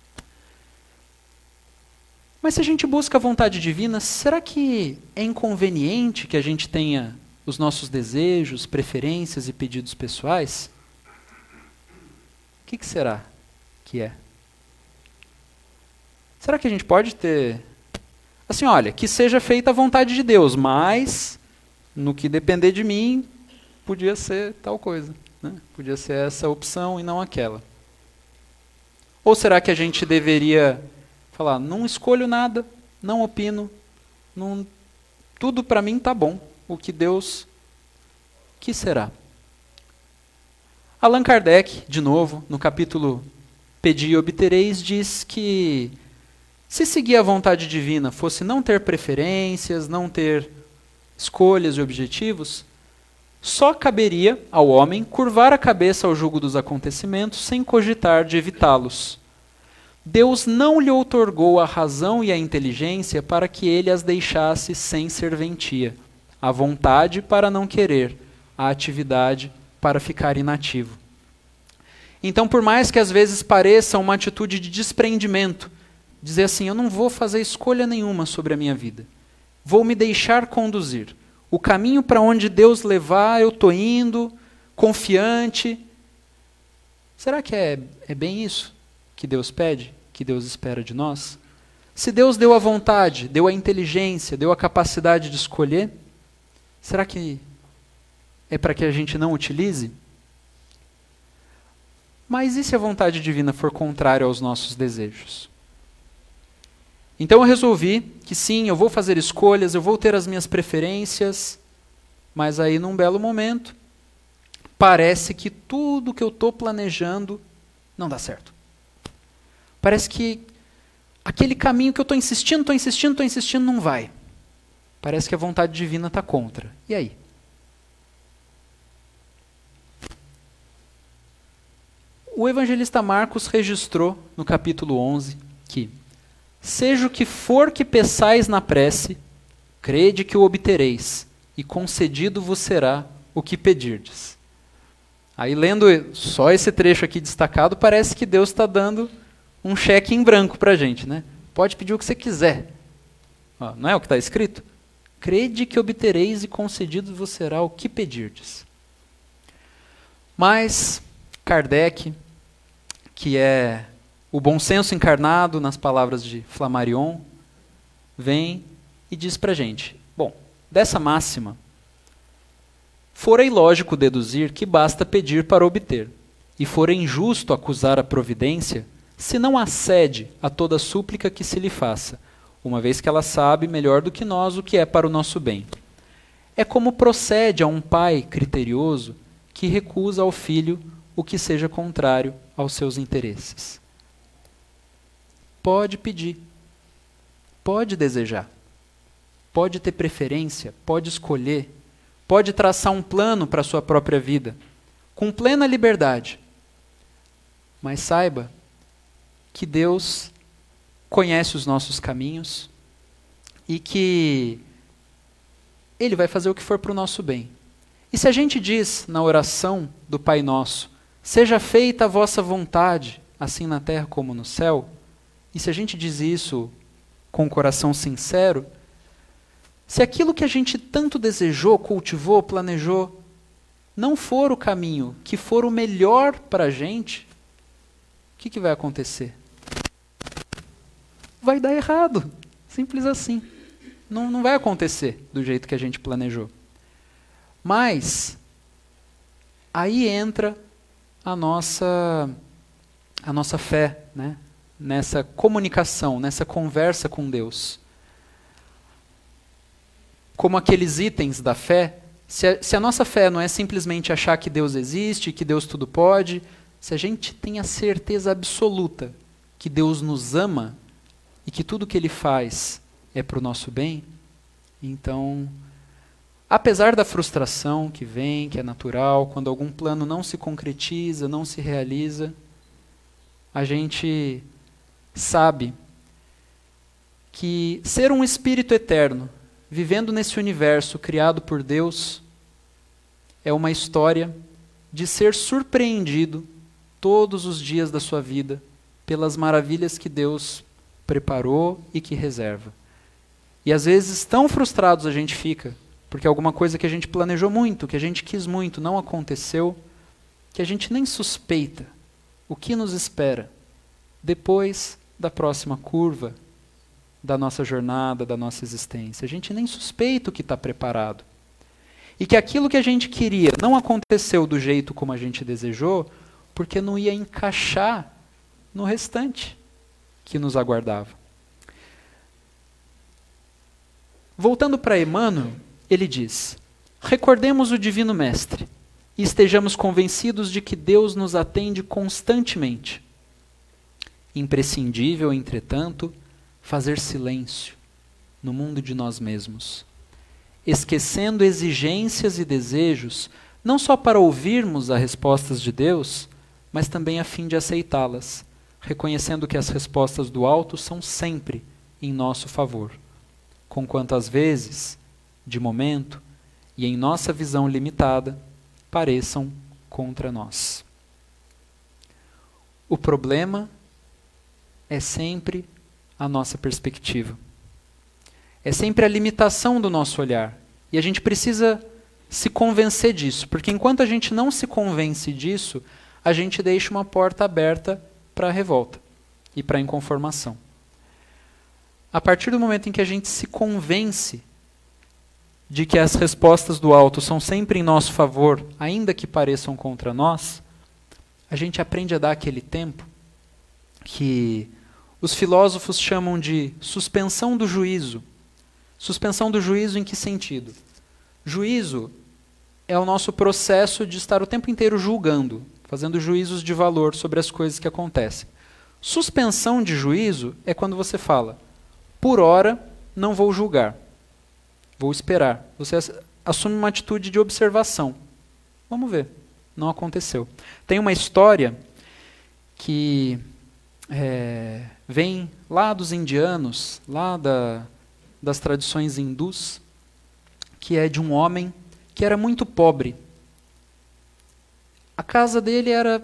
Mas se a gente busca a vontade divina, será que é inconveniente que a gente tenha os nossos desejos, preferências e pedidos pessoais? O que será que é? Será que a gente pode ter... Assim, olha, que seja feita a vontade de Deus, mas no que depender de mim, podia ser tal coisa, né? Podia ser essa opção e não aquela. Ou será que a gente deveria falar, não escolho nada, não opino, tudo para mim está bom, o que Deus... que será? Allan Kardec, de novo, no capítulo Pedi e Obtereis, diz que se seguir a vontade divina fosse não ter preferências, não ter escolhas e objetivos, só caberia ao homem curvar a cabeça ao jugo dos acontecimentos sem cogitar de evitá-los. Deus não lhe outorgou a razão e a inteligência para que ele as deixasse sem serventia, a vontade para não querer, a atividade para ficar inativo. Então, por mais que às vezes pareça uma atitude de desprendimento, dizer assim, eu não vou fazer escolha nenhuma sobre a minha vida, vou me deixar conduzir. O caminho para onde Deus levar, eu estou indo, confiante. Será que é bem isso que Deus pede, que Deus espera de nós? Se Deus deu a vontade, deu a inteligência, deu a capacidade de escolher, será que é para que a gente não utilize? Mas e se a vontade divina for contrária aos nossos desejos? Então eu resolvi que sim, eu vou fazer escolhas, eu vou ter as minhas preferências, mas aí num belo momento, parece que tudo que eu estou planejando não dá certo. Parece que aquele caminho que eu estou insistindo, não vai. Parece que a vontade divina está contra. E aí? O evangelista Marcos registrou no capítulo 11 que seja o que for que peçais na prece, crede que o obtereis, e concedido vos será o que pedirdes. Aí, lendo só esse trecho aqui destacado, parece que Deus está dando um cheque em branco para a gente, né? Pode pedir o que você quiser. Ó, não é o que está escrito? Crede que obtereis, e concedido vos será o que pedirdes. Mas Kardec, que é o bom senso encarnado nas palavras de Flammarion, vem e diz para a gente, bom, dessa máxima, fora ilógico deduzir que basta pedir para obter, e fora injusto acusar a providência, se não acede a toda súplica que se lhe faça, uma vez que ela sabe melhor do que nós o que é para o nosso bem. É como procede a um pai criterioso que recusa ao filho o que seja contrário aos seus interesses. Pode pedir, pode desejar, pode ter preferência, pode escolher, pode traçar um plano para a sua própria vida, com plena liberdade. Mas saiba que Deus conhece os nossos caminhos e que Ele vai fazer o que for para o nosso bem. E se a gente diz na oração do Pai Nosso, seja feita a vossa vontade, assim na terra como no céu, e se a gente diz isso com o coração sincero, se aquilo que a gente tanto desejou, cultivou, planejou, não for o caminho, que for o melhor para a gente, o que vai acontecer? Vai dar errado. Simples assim. Não vai acontecer do jeito que a gente planejou. Mas aí entra a nossa fé, né? Nessa comunicação, nessa conversa com Deus. Como aqueles itens da fé, se a nossa fé não é simplesmente achar que Deus existe, que Deus tudo pode, se a gente tem a certeza absoluta que Deus nos ama e que tudo que Ele faz é para o nosso bem, então, apesar da frustração que vem, que é natural, quando algum plano não se concretiza, não se realiza, a gente sabe que ser um espírito eterno, vivendo nesse universo criado por Deus, é uma história de ser surpreendido todos os dias da sua vida pelas maravilhas que Deus preparou e que reserva. E às vezes tão frustrados a gente fica, porque alguma coisa que a gente planejou muito, que a gente quis muito, não aconteceu, que a gente nem suspeita o que nos espera depois da próxima curva da nossa jornada, da nossa existência. A gente nem suspeita o que está preparado. E que aquilo que a gente queria não aconteceu do jeito como a gente desejou, porque não ia encaixar no restante que nos aguardava. Voltando para Emmanuel, ele diz, recordemos o Divino Mestre e estejamos convencidos de que Deus nos atende constantemente. Imprescindível, entretanto, fazer silêncio no mundo de nós mesmos esquecendo exigências e desejos, não só para ouvirmos as respostas de Deus, mas também a fim de aceitá-las, reconhecendo que as respostas do alto são sempre em nosso favor, conquanto às vezes, de momento, e em nossa visão limitada, pareçam contra nós. O problema é sempre a nossa perspectiva. É sempre a limitação do nosso olhar. E a gente precisa se convencer disso, porque enquanto a gente não se convence disso, a gente deixa uma porta aberta para a revolta e para a inconformação. A partir do momento em que a gente se convence de que as respostas do alto são sempre em nosso favor, ainda que pareçam contra nós, a gente aprende a dar aquele tempo que os filósofos chamam de suspensão do juízo. Suspensão do juízo em que sentido? Juízo é o nosso processo de estar o tempo inteiro julgando, fazendo juízos de valor sobre as coisas que acontecem. Suspensão de juízo é quando você fala, por hora não vou julgar, vou esperar. Você assume uma atitude de observação. Vamos ver. Não aconteceu. Tem uma história que vem lá dos indianos, lá das tradições hindus, que é de um homem que era muito pobre. A casa dele era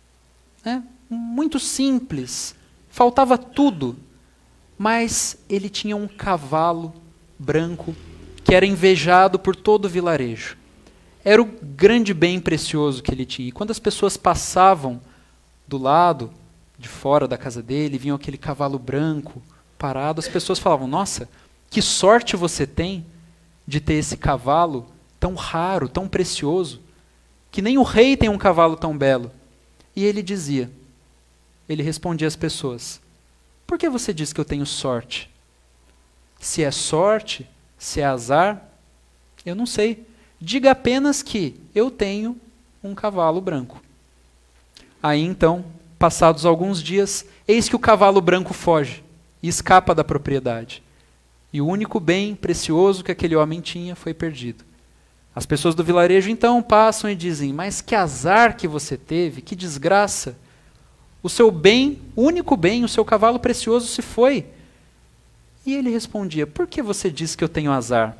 muito simples, faltava tudo, mas ele tinha um cavalo branco que era invejado por todo o vilarejo. Era o grande bem precioso que ele tinha. E quando as pessoas passavam do lado de fora da casa dele, vinham aquele cavalo branco parado, as pessoas falavam, nossa, que sorte você tem de ter esse cavalo tão raro, tão precioso, que nem o rei tem um cavalo tão belo. E ele respondia às pessoas, por que você diz que eu tenho sorte? Se é sorte, se é azar, eu não sei. Diga apenas que eu tenho um cavalo branco. Aí então, passados alguns dias, eis que o cavalo branco foge e escapa da propriedade. E o único bem precioso que aquele homem tinha foi perdido. As pessoas do vilarejo então passam e dizem, mas que azar que você teve, que desgraça. O seu bem, o único bem, o seu cavalo precioso se foi. E ele respondia, por que você diz que eu tenho azar?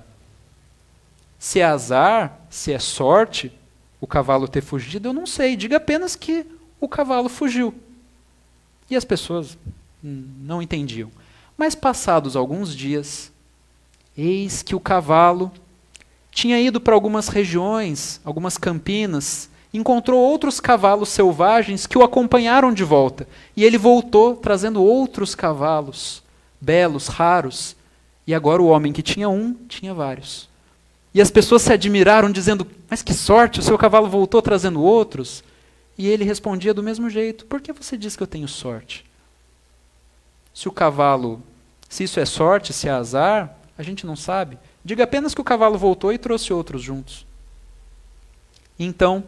Se é azar, se é sorte, o cavalo ter fugido, eu não sei. Diga apenas que o cavalo fugiu. E as pessoas não entendiam. Mas passados alguns dias, eis que o cavalo tinha ido para algumas regiões, algumas campinas, encontrou outros cavalos selvagens que o acompanharam de volta. E ele voltou trazendo outros cavalos, belos, raros. E agora o homem que tinha um, tinha vários. E as pessoas se admiraram, dizendo, mas que sorte, o seu cavalo voltou trazendo outros. E ele respondia do mesmo jeito, por que você diz que eu tenho sorte? Se o cavalo, se isso é sorte, se é azar, a gente não sabe. Diga apenas que o cavalo voltou e trouxe outros juntos. Então,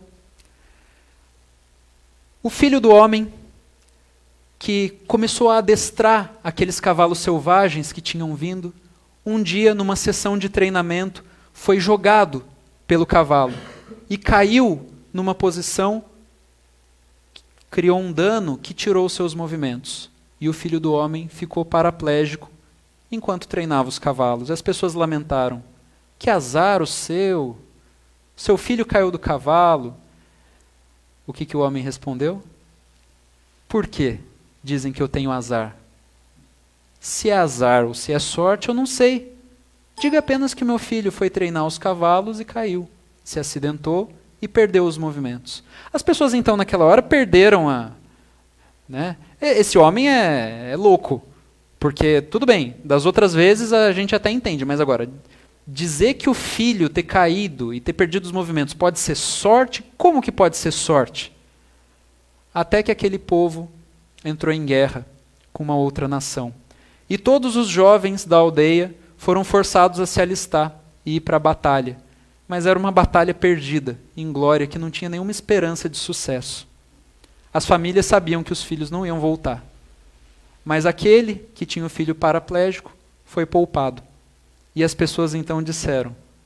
o filho do homem, que começou a adestrar aqueles cavalos selvagens que tinham vindo, um dia, numa sessão de treinamento, foi jogado pelo cavalo e caiu numa posição que criou um dano que tirou os seus movimentos. E o filho do homem ficou paraplégico enquanto treinava os cavalos. As pessoas lamentaram. Que azar o seu! Seu filho caiu do cavalo. O que o homem respondeu? Por quê? Dizem que eu tenho azar. Se é azar ou se é sorte, eu não sei. Diga apenas que meu filho foi treinar os cavalos e caiu. Se acidentou e perdeu os movimentos. As pessoas então naquela hora perderam a... Esse homem é louco. Porque, tudo bem, das outras vezes a gente até entende, mas agora, dizer que o filho ter caído e ter perdido os movimentos pode ser sorte, como que pode ser sorte? Até que aquele povo entrou em guerra com uma outra nação. E todos os jovens da aldeia foram forçados a se alistar e ir para a batalha. Mas era uma batalha perdida, inglória, que não tinha nenhuma esperança de sucesso. As famílias sabiam que os filhos não iam voltar. Mas aquele que tinha o filho paraplégico foi poupado. E as pessoas então disseram,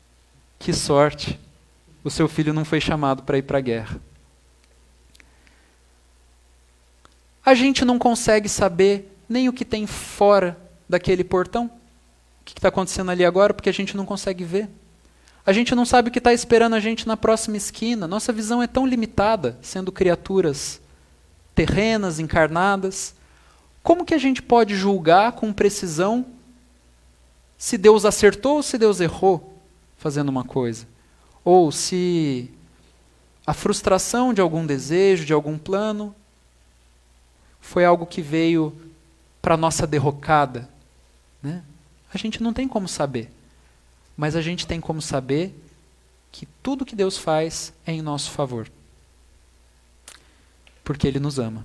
que sorte, o seu filho não foi chamado para ir para a guerra. A gente não consegue saber nem o que tem fora daquele portão, o que está acontecendo ali agora, porque a gente não consegue ver. A gente não sabe o que está esperando a gente na próxima esquina. Nossa visão é tão limitada, sendo criaturas terrenas, encarnadas. Como que a gente pode julgar com precisão se Deus acertou ou se Deus errou fazendo uma coisa? Ou se a frustração de algum desejo, de algum plano, foi algo que veio para a nossa derrocada, né? A gente não tem como saber. Mas a gente tem como saber que tudo que Deus faz é em nosso favor. Porque Ele nos ama.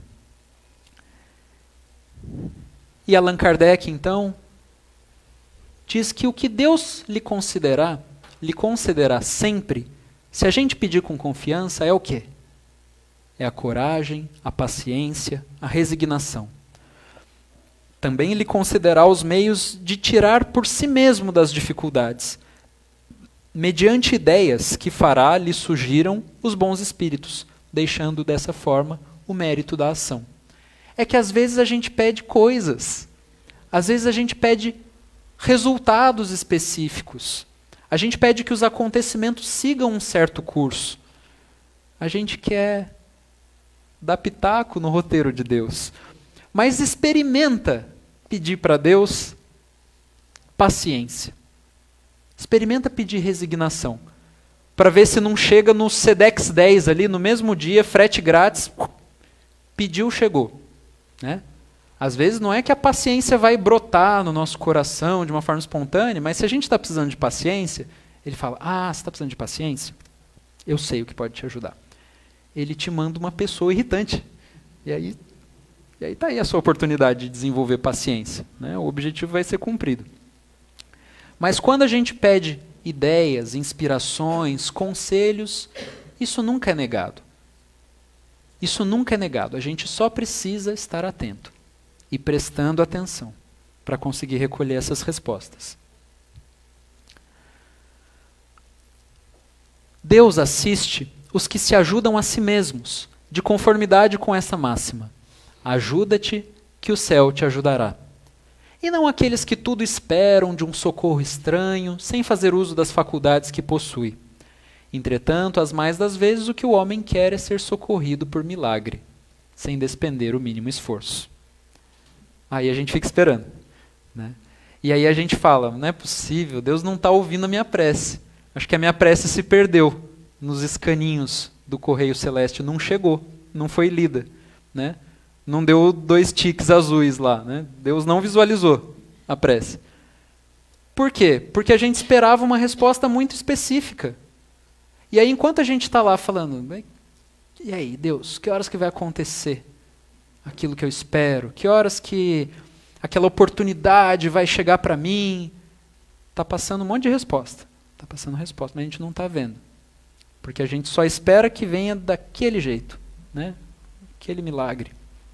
E Allan Kardec, então, diz que o que Deus lhe concederá sempre, se a gente pedir com confiança, é o quê? É a coragem, a paciência, a resignação. Também lhe concederá os meios de tirar por si mesmo das dificuldades, mediante ideias que fará lhe surgiram os bons espíritos, deixando dessa forma o mérito da ação. É que às vezes a gente pede coisas, às vezes a gente pede resultados específicos, a gente pede que os acontecimentos sigam um certo curso. A gente quer dar pitaco no roteiro de Deus, mas experimenta pedir para Deus paciência. Experimenta pedir resignação, para ver se não chega no Sedex 10 ali, no mesmo dia, frete grátis, pediu, chegou. Né? Às vezes não é que a paciência vai brotar no nosso coração de uma forma espontânea, mas se a gente está precisando de paciência, ele fala, você está precisando de paciência? Eu sei o que pode te ajudar. Ele te manda uma pessoa irritante. E aí está aí a sua oportunidade de desenvolver paciência. Né? O objetivo vai ser cumprido. Mas quando a gente pede ideias, inspirações, conselhos, isso nunca é negado. Isso nunca é negado. A gente só precisa estar atento e prestando atenção para conseguir recolher essas respostas. Deus assiste os que se ajudam a si mesmos, de conformidade com essa máxima. Ajuda-te, que o céu te ajudará. E não aqueles que tudo esperam de um socorro estranho, sem fazer uso das faculdades que possui. Entretanto, as mais das vezes o que o homem quer é ser socorrido por milagre, sem despender o mínimo esforço. Aí a gente fica esperando. Né? E aí a gente fala, não é possível, Deus não está ouvindo a minha prece. Acho que a minha prece se perdeu nos escaninhos do correio celeste, não chegou, não foi lida. Né? Não deu 2 tiques azuis lá. Né? Deus não visualizou a prece. Por quê? Porque a gente esperava uma resposta muito específica. E aí, enquanto a gente está lá falando, e aí, Deus, que horas que vai acontecer aquilo que eu espero? Que horas que aquela oportunidade vai chegar para mim? Está passando um monte de resposta. Está passando resposta, mas a gente não está vendo. Porque a gente só espera que venha daquele jeito. Né? Aquele milagre.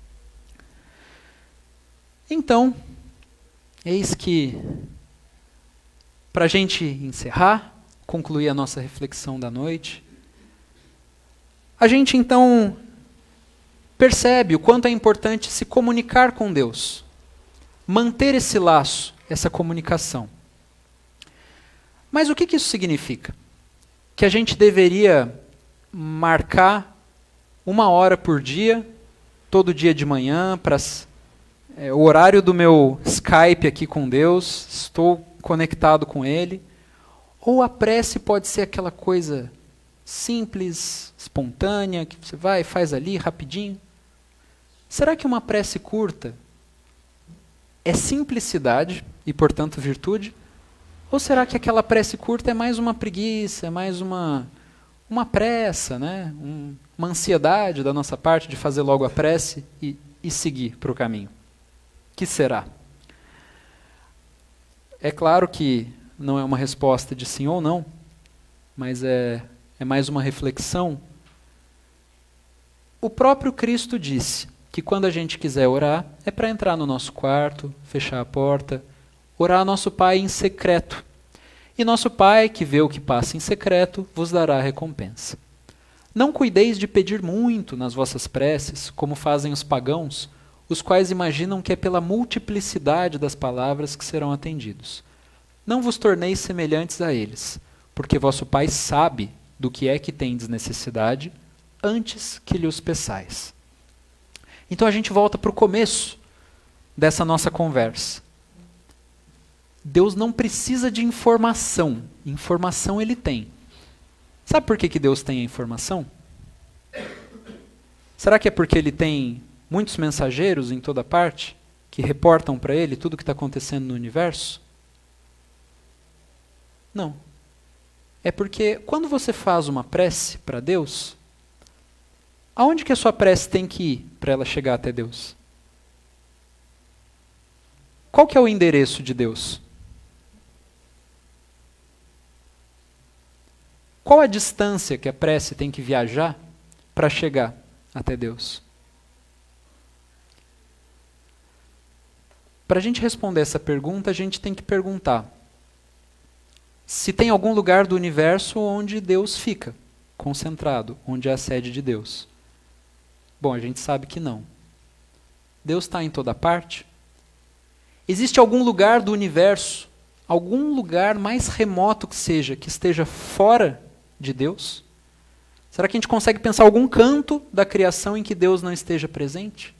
Então, eis que, para a gente encerrar, concluir a nossa reflexão da noite, a gente então percebe o quanto é importante se comunicar com Deus, manter esse laço, essa comunicação. Mas o que isso significa? Que a gente deveria marcar 1 hora por dia, todo dia de manhã, para o horário do meu Skype aqui com Deus, estou conectado com Ele. Ou a prece pode ser aquela coisa simples, espontânea, que você vai e faz ali rapidinho. Será que uma prece curta é simplicidade e, portanto, virtude? Ou será que aquela prece curta é mais uma preguiça, é mais uma pressa, né? Uma ansiedade da nossa parte de fazer logo a prece e seguir para o caminho? Que será? É claro que não é uma resposta de sim ou não, mas é mais uma reflexão. O próprio Cristo disse que quando a gente quiser orar, é para entrar no nosso quarto, fechar a porta, orar a nosso Pai em secreto. E nosso Pai, que vê o que passa em secreto, vos dará a recompensa. Não cuideis de pedir muito nas vossas preces, como fazem os pagãos, os quais imaginam que é pela multiplicidade das palavras que serão atendidos. Não vos torneis semelhantes a eles, porque vosso Pai sabe do que é que tendes necessidade, antes que lhe os peçais. Então a gente volta para o começo dessa nossa conversa. Deus não precisa de informação. Informação Ele tem. Sabe por que Deus tem a informação? Será que é porque Ele tem muitos mensageiros em toda parte que reportam para Ele tudo o que está acontecendo no universo? Não. É porque quando você faz uma prece para Deus, aonde que a sua prece tem que ir para ela chegar até Deus? Qual que é o endereço de Deus? Qual a distância que a prece tem que viajar para chegar até Deus? Para a gente responder essa pergunta, a gente tem que perguntar se tem algum lugar do universo onde Deus fica concentrado, onde é a sede de Deus. Bom, a gente sabe que não. Deus está em toda parte? Existe algum lugar do universo, algum lugar mais remoto que seja, que esteja fora de Deus? Será que a gente consegue pensar algum canto da criação em que Deus não esteja presente?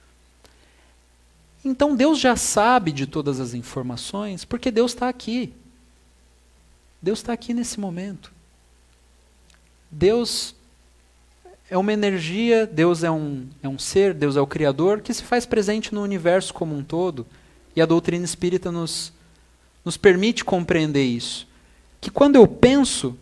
Então Deus já sabe de todas as informações, porque Deus está aqui. Deus está aqui nesse momento. Deus é uma energia, Deus é um ser, Deus é o Criador, que se faz presente no universo como um todo. E a doutrina espírita nos permite compreender isso. Que quando eu penso,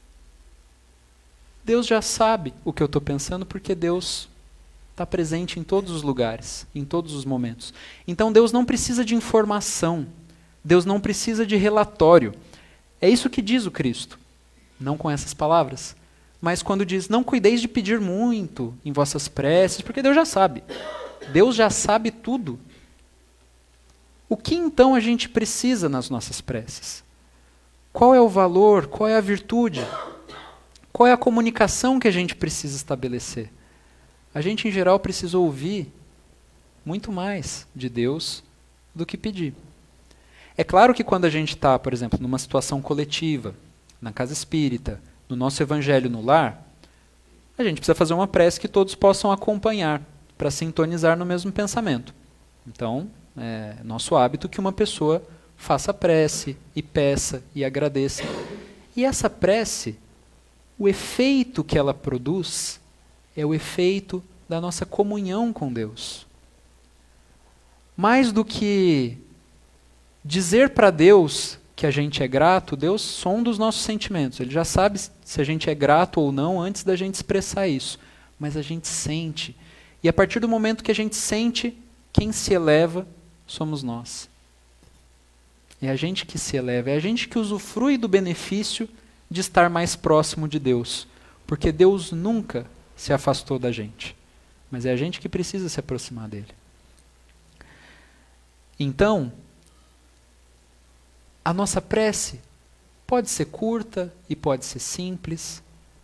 Deus já sabe o que eu estou pensando, porque Deus está presente em todos os lugares, em todos os momentos. Então Deus não precisa de informação, Deus não precisa de relatório. É isso que diz o Cristo, não com essas palavras, mas quando diz, não cuideis de pedir muito em vossas preces, porque Deus já sabe. Deus já sabe tudo. O que então a gente precisa nas nossas preces? Qual é o valor, qual é a virtude? Qual é a comunicação que a gente precisa estabelecer? A gente, em geral, precisa ouvir muito mais de Deus do que pedir. É claro que quando a gente está, por exemplo, numa situação coletiva, na casa espírita, no nosso evangelho no lar, a gente precisa fazer uma prece que todos possam acompanhar, para sintonizar no mesmo pensamento. Então, é nosso hábito que uma pessoa faça prece, e peça, e agradeça. E essa prece, o efeito que ela produz é o efeito da nossa comunhão com Deus. Mais do que dizer para Deus que a gente é grato, Deus sonda os nossos sentimentos. Ele já sabe se a gente é grato ou não antes da gente expressar isso. Mas a gente sente. E a partir do momento que a gente sente, quem se eleva somos nós. É a gente que se eleva, é a gente que usufrui do benefício de estar mais próximo de Deus. Porque Deus nunca se afastou da gente. Mas é a gente que precisa se aproximar dele. Então, a nossa prece pode ser curta e pode ser simples.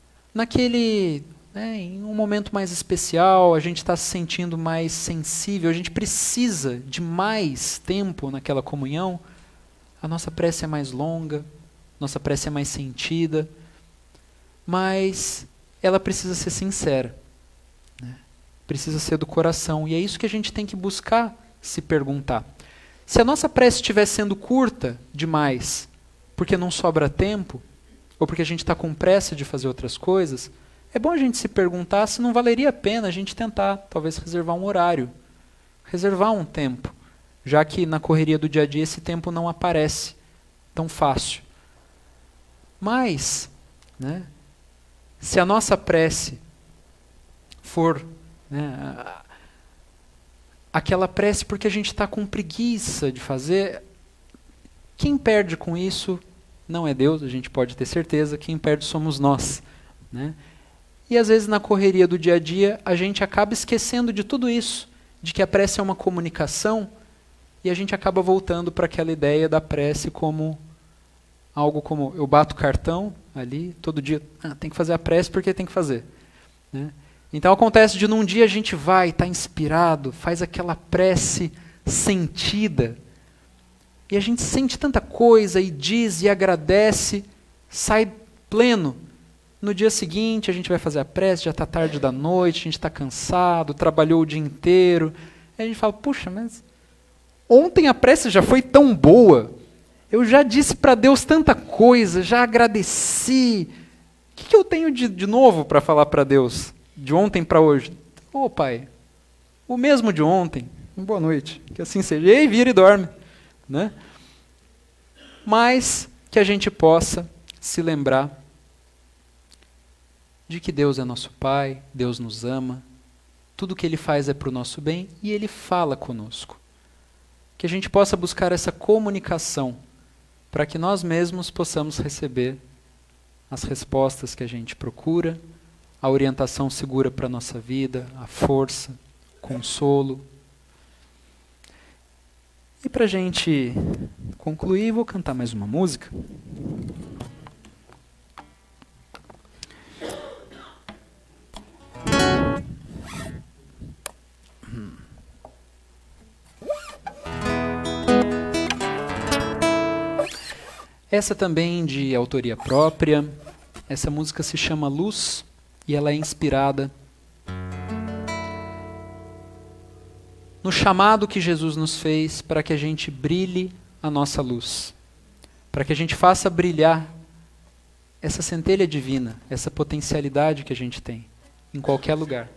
Em um momento mais especial, a gente está se sentindo mais sensível, a gente precisa de mais tempo naquela comunhão, a nossa prece é mais longa, nossa prece é mais sentida, mas ela precisa ser sincera, né? Precisa ser do coração, e é isso que a gente tem que buscar se perguntar. Se a nossa prece estiver sendo curta demais, porque não sobra tempo, ou porque a gente está com pressa de fazer outras coisas, é bom a gente se perguntar se não valeria a pena a gente tentar, talvez, reservar um horário, reservar um tempo, já que na correria do dia a dia esse tempo não aparece tão fácil. Mas, se a nossa prece for aquela prece porque a gente está com preguiça de fazer, quem perde com isso não é Deus, a gente pode ter certeza, quem perde somos nós, né? E às vezes na correria do dia a dia a gente acaba esquecendo de tudo isso, de que a prece é uma comunicação, e a gente acaba voltando para aquela ideia da prece como algo como eu bato cartão ali, todo dia, tem que fazer a prece porque tem que fazer. Né? Então acontece de num dia a gente vai, está inspirado, faz aquela prece sentida, e a gente sente tanta coisa e diz e agradece, sai pleno. No dia seguinte a gente vai fazer a prece, já está tarde da noite, a gente está cansado, trabalhou o dia inteiro. Aí a gente fala, puxa, mas ontem a prece já foi tão boa, eu já disse para Deus tanta coisa, já agradeci. O que eu tenho de novo para falar para Deus, de ontem para hoje? Ô Pai, o mesmo de ontem, boa noite, que assim seja. E aí vira e dorme. Né? Mas que a gente possa se lembrar de que Deus é nosso Pai, Deus nos ama, tudo que Ele faz é para o nosso bem e Ele fala conosco. Que a gente possa buscar essa comunicação para que nós mesmos possamos receber as respostas que a gente procura, a orientação segura para a nossa vida, a força, o consolo. E para a gente concluir, vou cantar mais uma música. Essa também de autoria própria. Essa música se chama Luz e ela é inspirada no chamado que Jesus nos fez para que a gente brilhe a nossa luz, para que a gente faça brilhar essa centelha divina, essa potencialidade que a gente tem em qualquer lugar.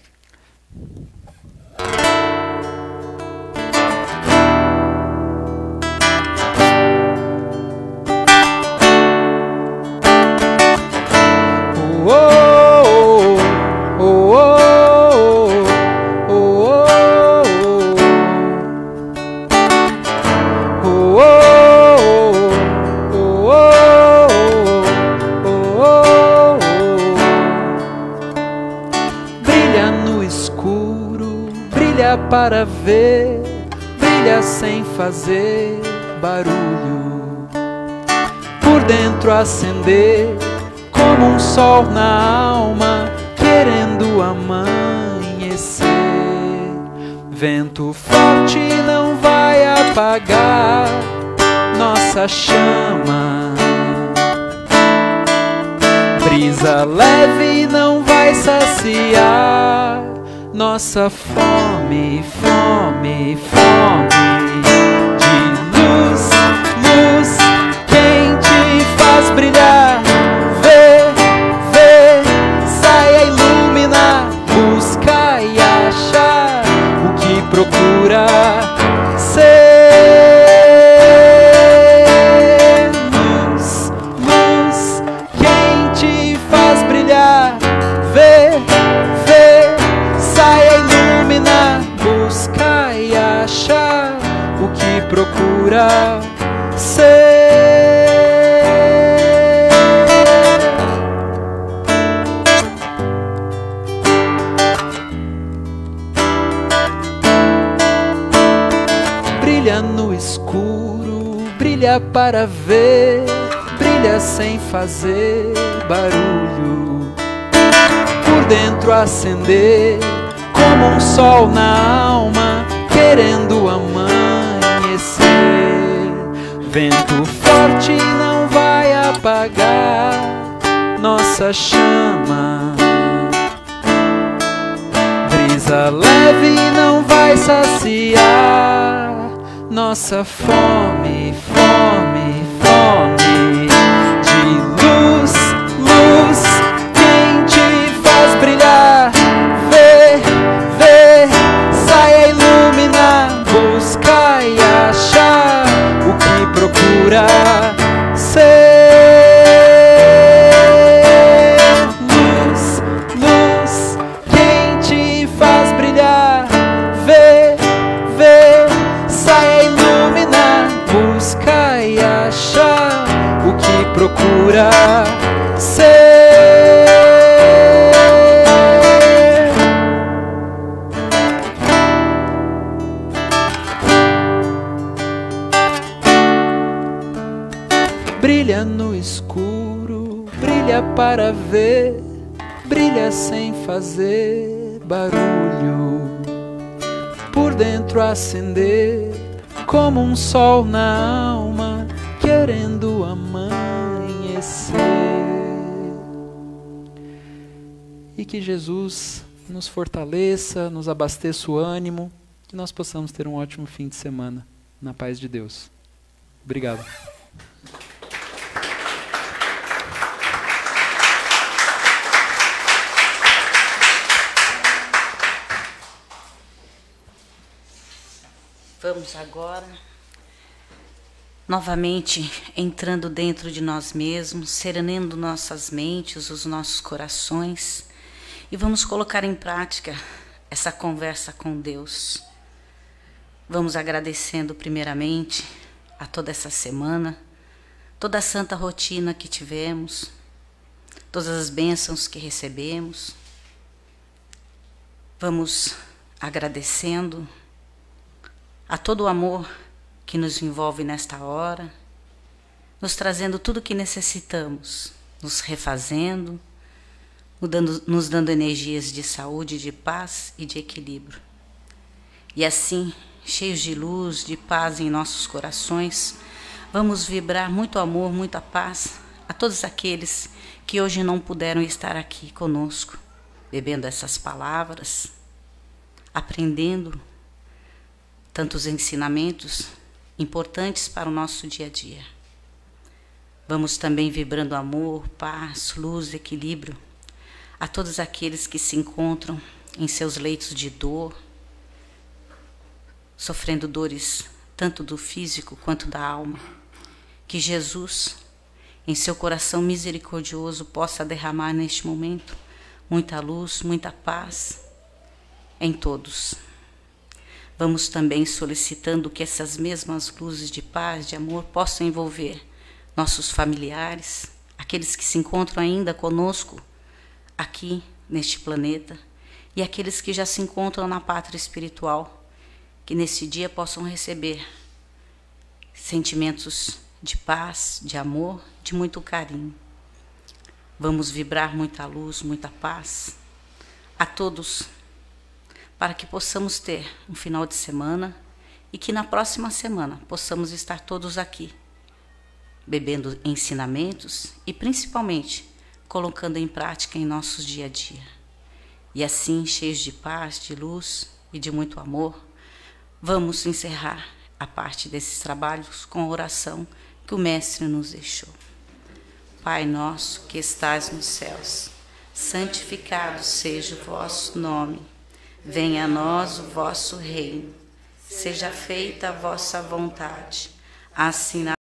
Para ver, brilha sem fazer barulho, por dentro acender como um sol na alma, querendo amanhecer. Vento forte não vai apagar nossa chama, brisa leve não vai saciar nossa fome, fome, fome de luz, luz quente faz brilhar. Vê, vê, saia iluminar, busca e achar o que procura ser. Luz, luz quente faz brilhar. Vê, vê, saia iluminar, busca e achar o que procura ser. Brilha no escuro, brilha para ver, brilha sem fazer barulho, por dentro acender como um sol na alma, querendo amanhecer. Vento forte não vai apagar nossa chama, brisa leve não vai saciar nossa fome, fome, fome de luz, luz quente faz brilhar. Vê, vê, saia iluminar, busca e achar o que procura ser. Luz, luz quente faz brilhar. Vê, vê, saia iluminar, busca e achar o que procura ser. Brilha escuro, brilha para ver, brilha sem fazer barulho. Por dentro acender como um sol na alma, querendo amanhecer. E que Jesus nos fortaleça, nos abasteça o ânimo, que nós possamos ter um ótimo fim de semana, na paz de Deus. Obrigado. Vamos agora, novamente, entrando dentro de nós mesmos, serenando nossas mentes, os nossos corações, e vamos colocar em prática essa conversa com Deus. Vamos agradecendo primeiramente a toda essa semana, toda a santa rotina que tivemos, todas as bênçãos que recebemos. Vamos agradecendo a todo o amor que nos envolve nesta hora, nos trazendo tudo o que necessitamos, nos refazendo, nos dando energias de saúde, de paz e de equilíbrio. E assim, cheios de luz, de paz em nossos corações, vamos vibrar muito amor, muita paz a todos aqueles que hoje não puderam estar aqui conosco, bebendo essas palavras, aprendendo tantos ensinamentos importantes para o nosso dia a dia. Vamos também vibrando amor, paz, luz, equilíbrio a todos aqueles que se encontram em seus leitos de dor, sofrendo dores tanto do físico quanto da alma. Que Jesus, em seu coração misericordioso, possa derramar neste momento muita luz, muita paz em todos. Vamos também solicitando que essas mesmas luzes de paz, de amor, possam envolver nossos familiares, aqueles que se encontram ainda conosco aqui neste planeta, e aqueles que já se encontram na pátria espiritual, que nesse dia possam receber sentimentos de paz, de amor, de muito carinho. Vamos vibrar muita luz, muita paz a todos, para que possamos ter um final de semana e que na próxima semana possamos estar todos aqui, bebendo ensinamentos e principalmente colocando em prática em nossos dia a dia. E assim, cheios de paz, de luz e de muito amor, vamos encerrar a parte desses trabalhos com a oração que o Mestre nos deixou. Pai nosso que estais nos céus, santificado seja o vosso nome. Venha a nós o vosso reino, seja feita a vossa vontade, assim na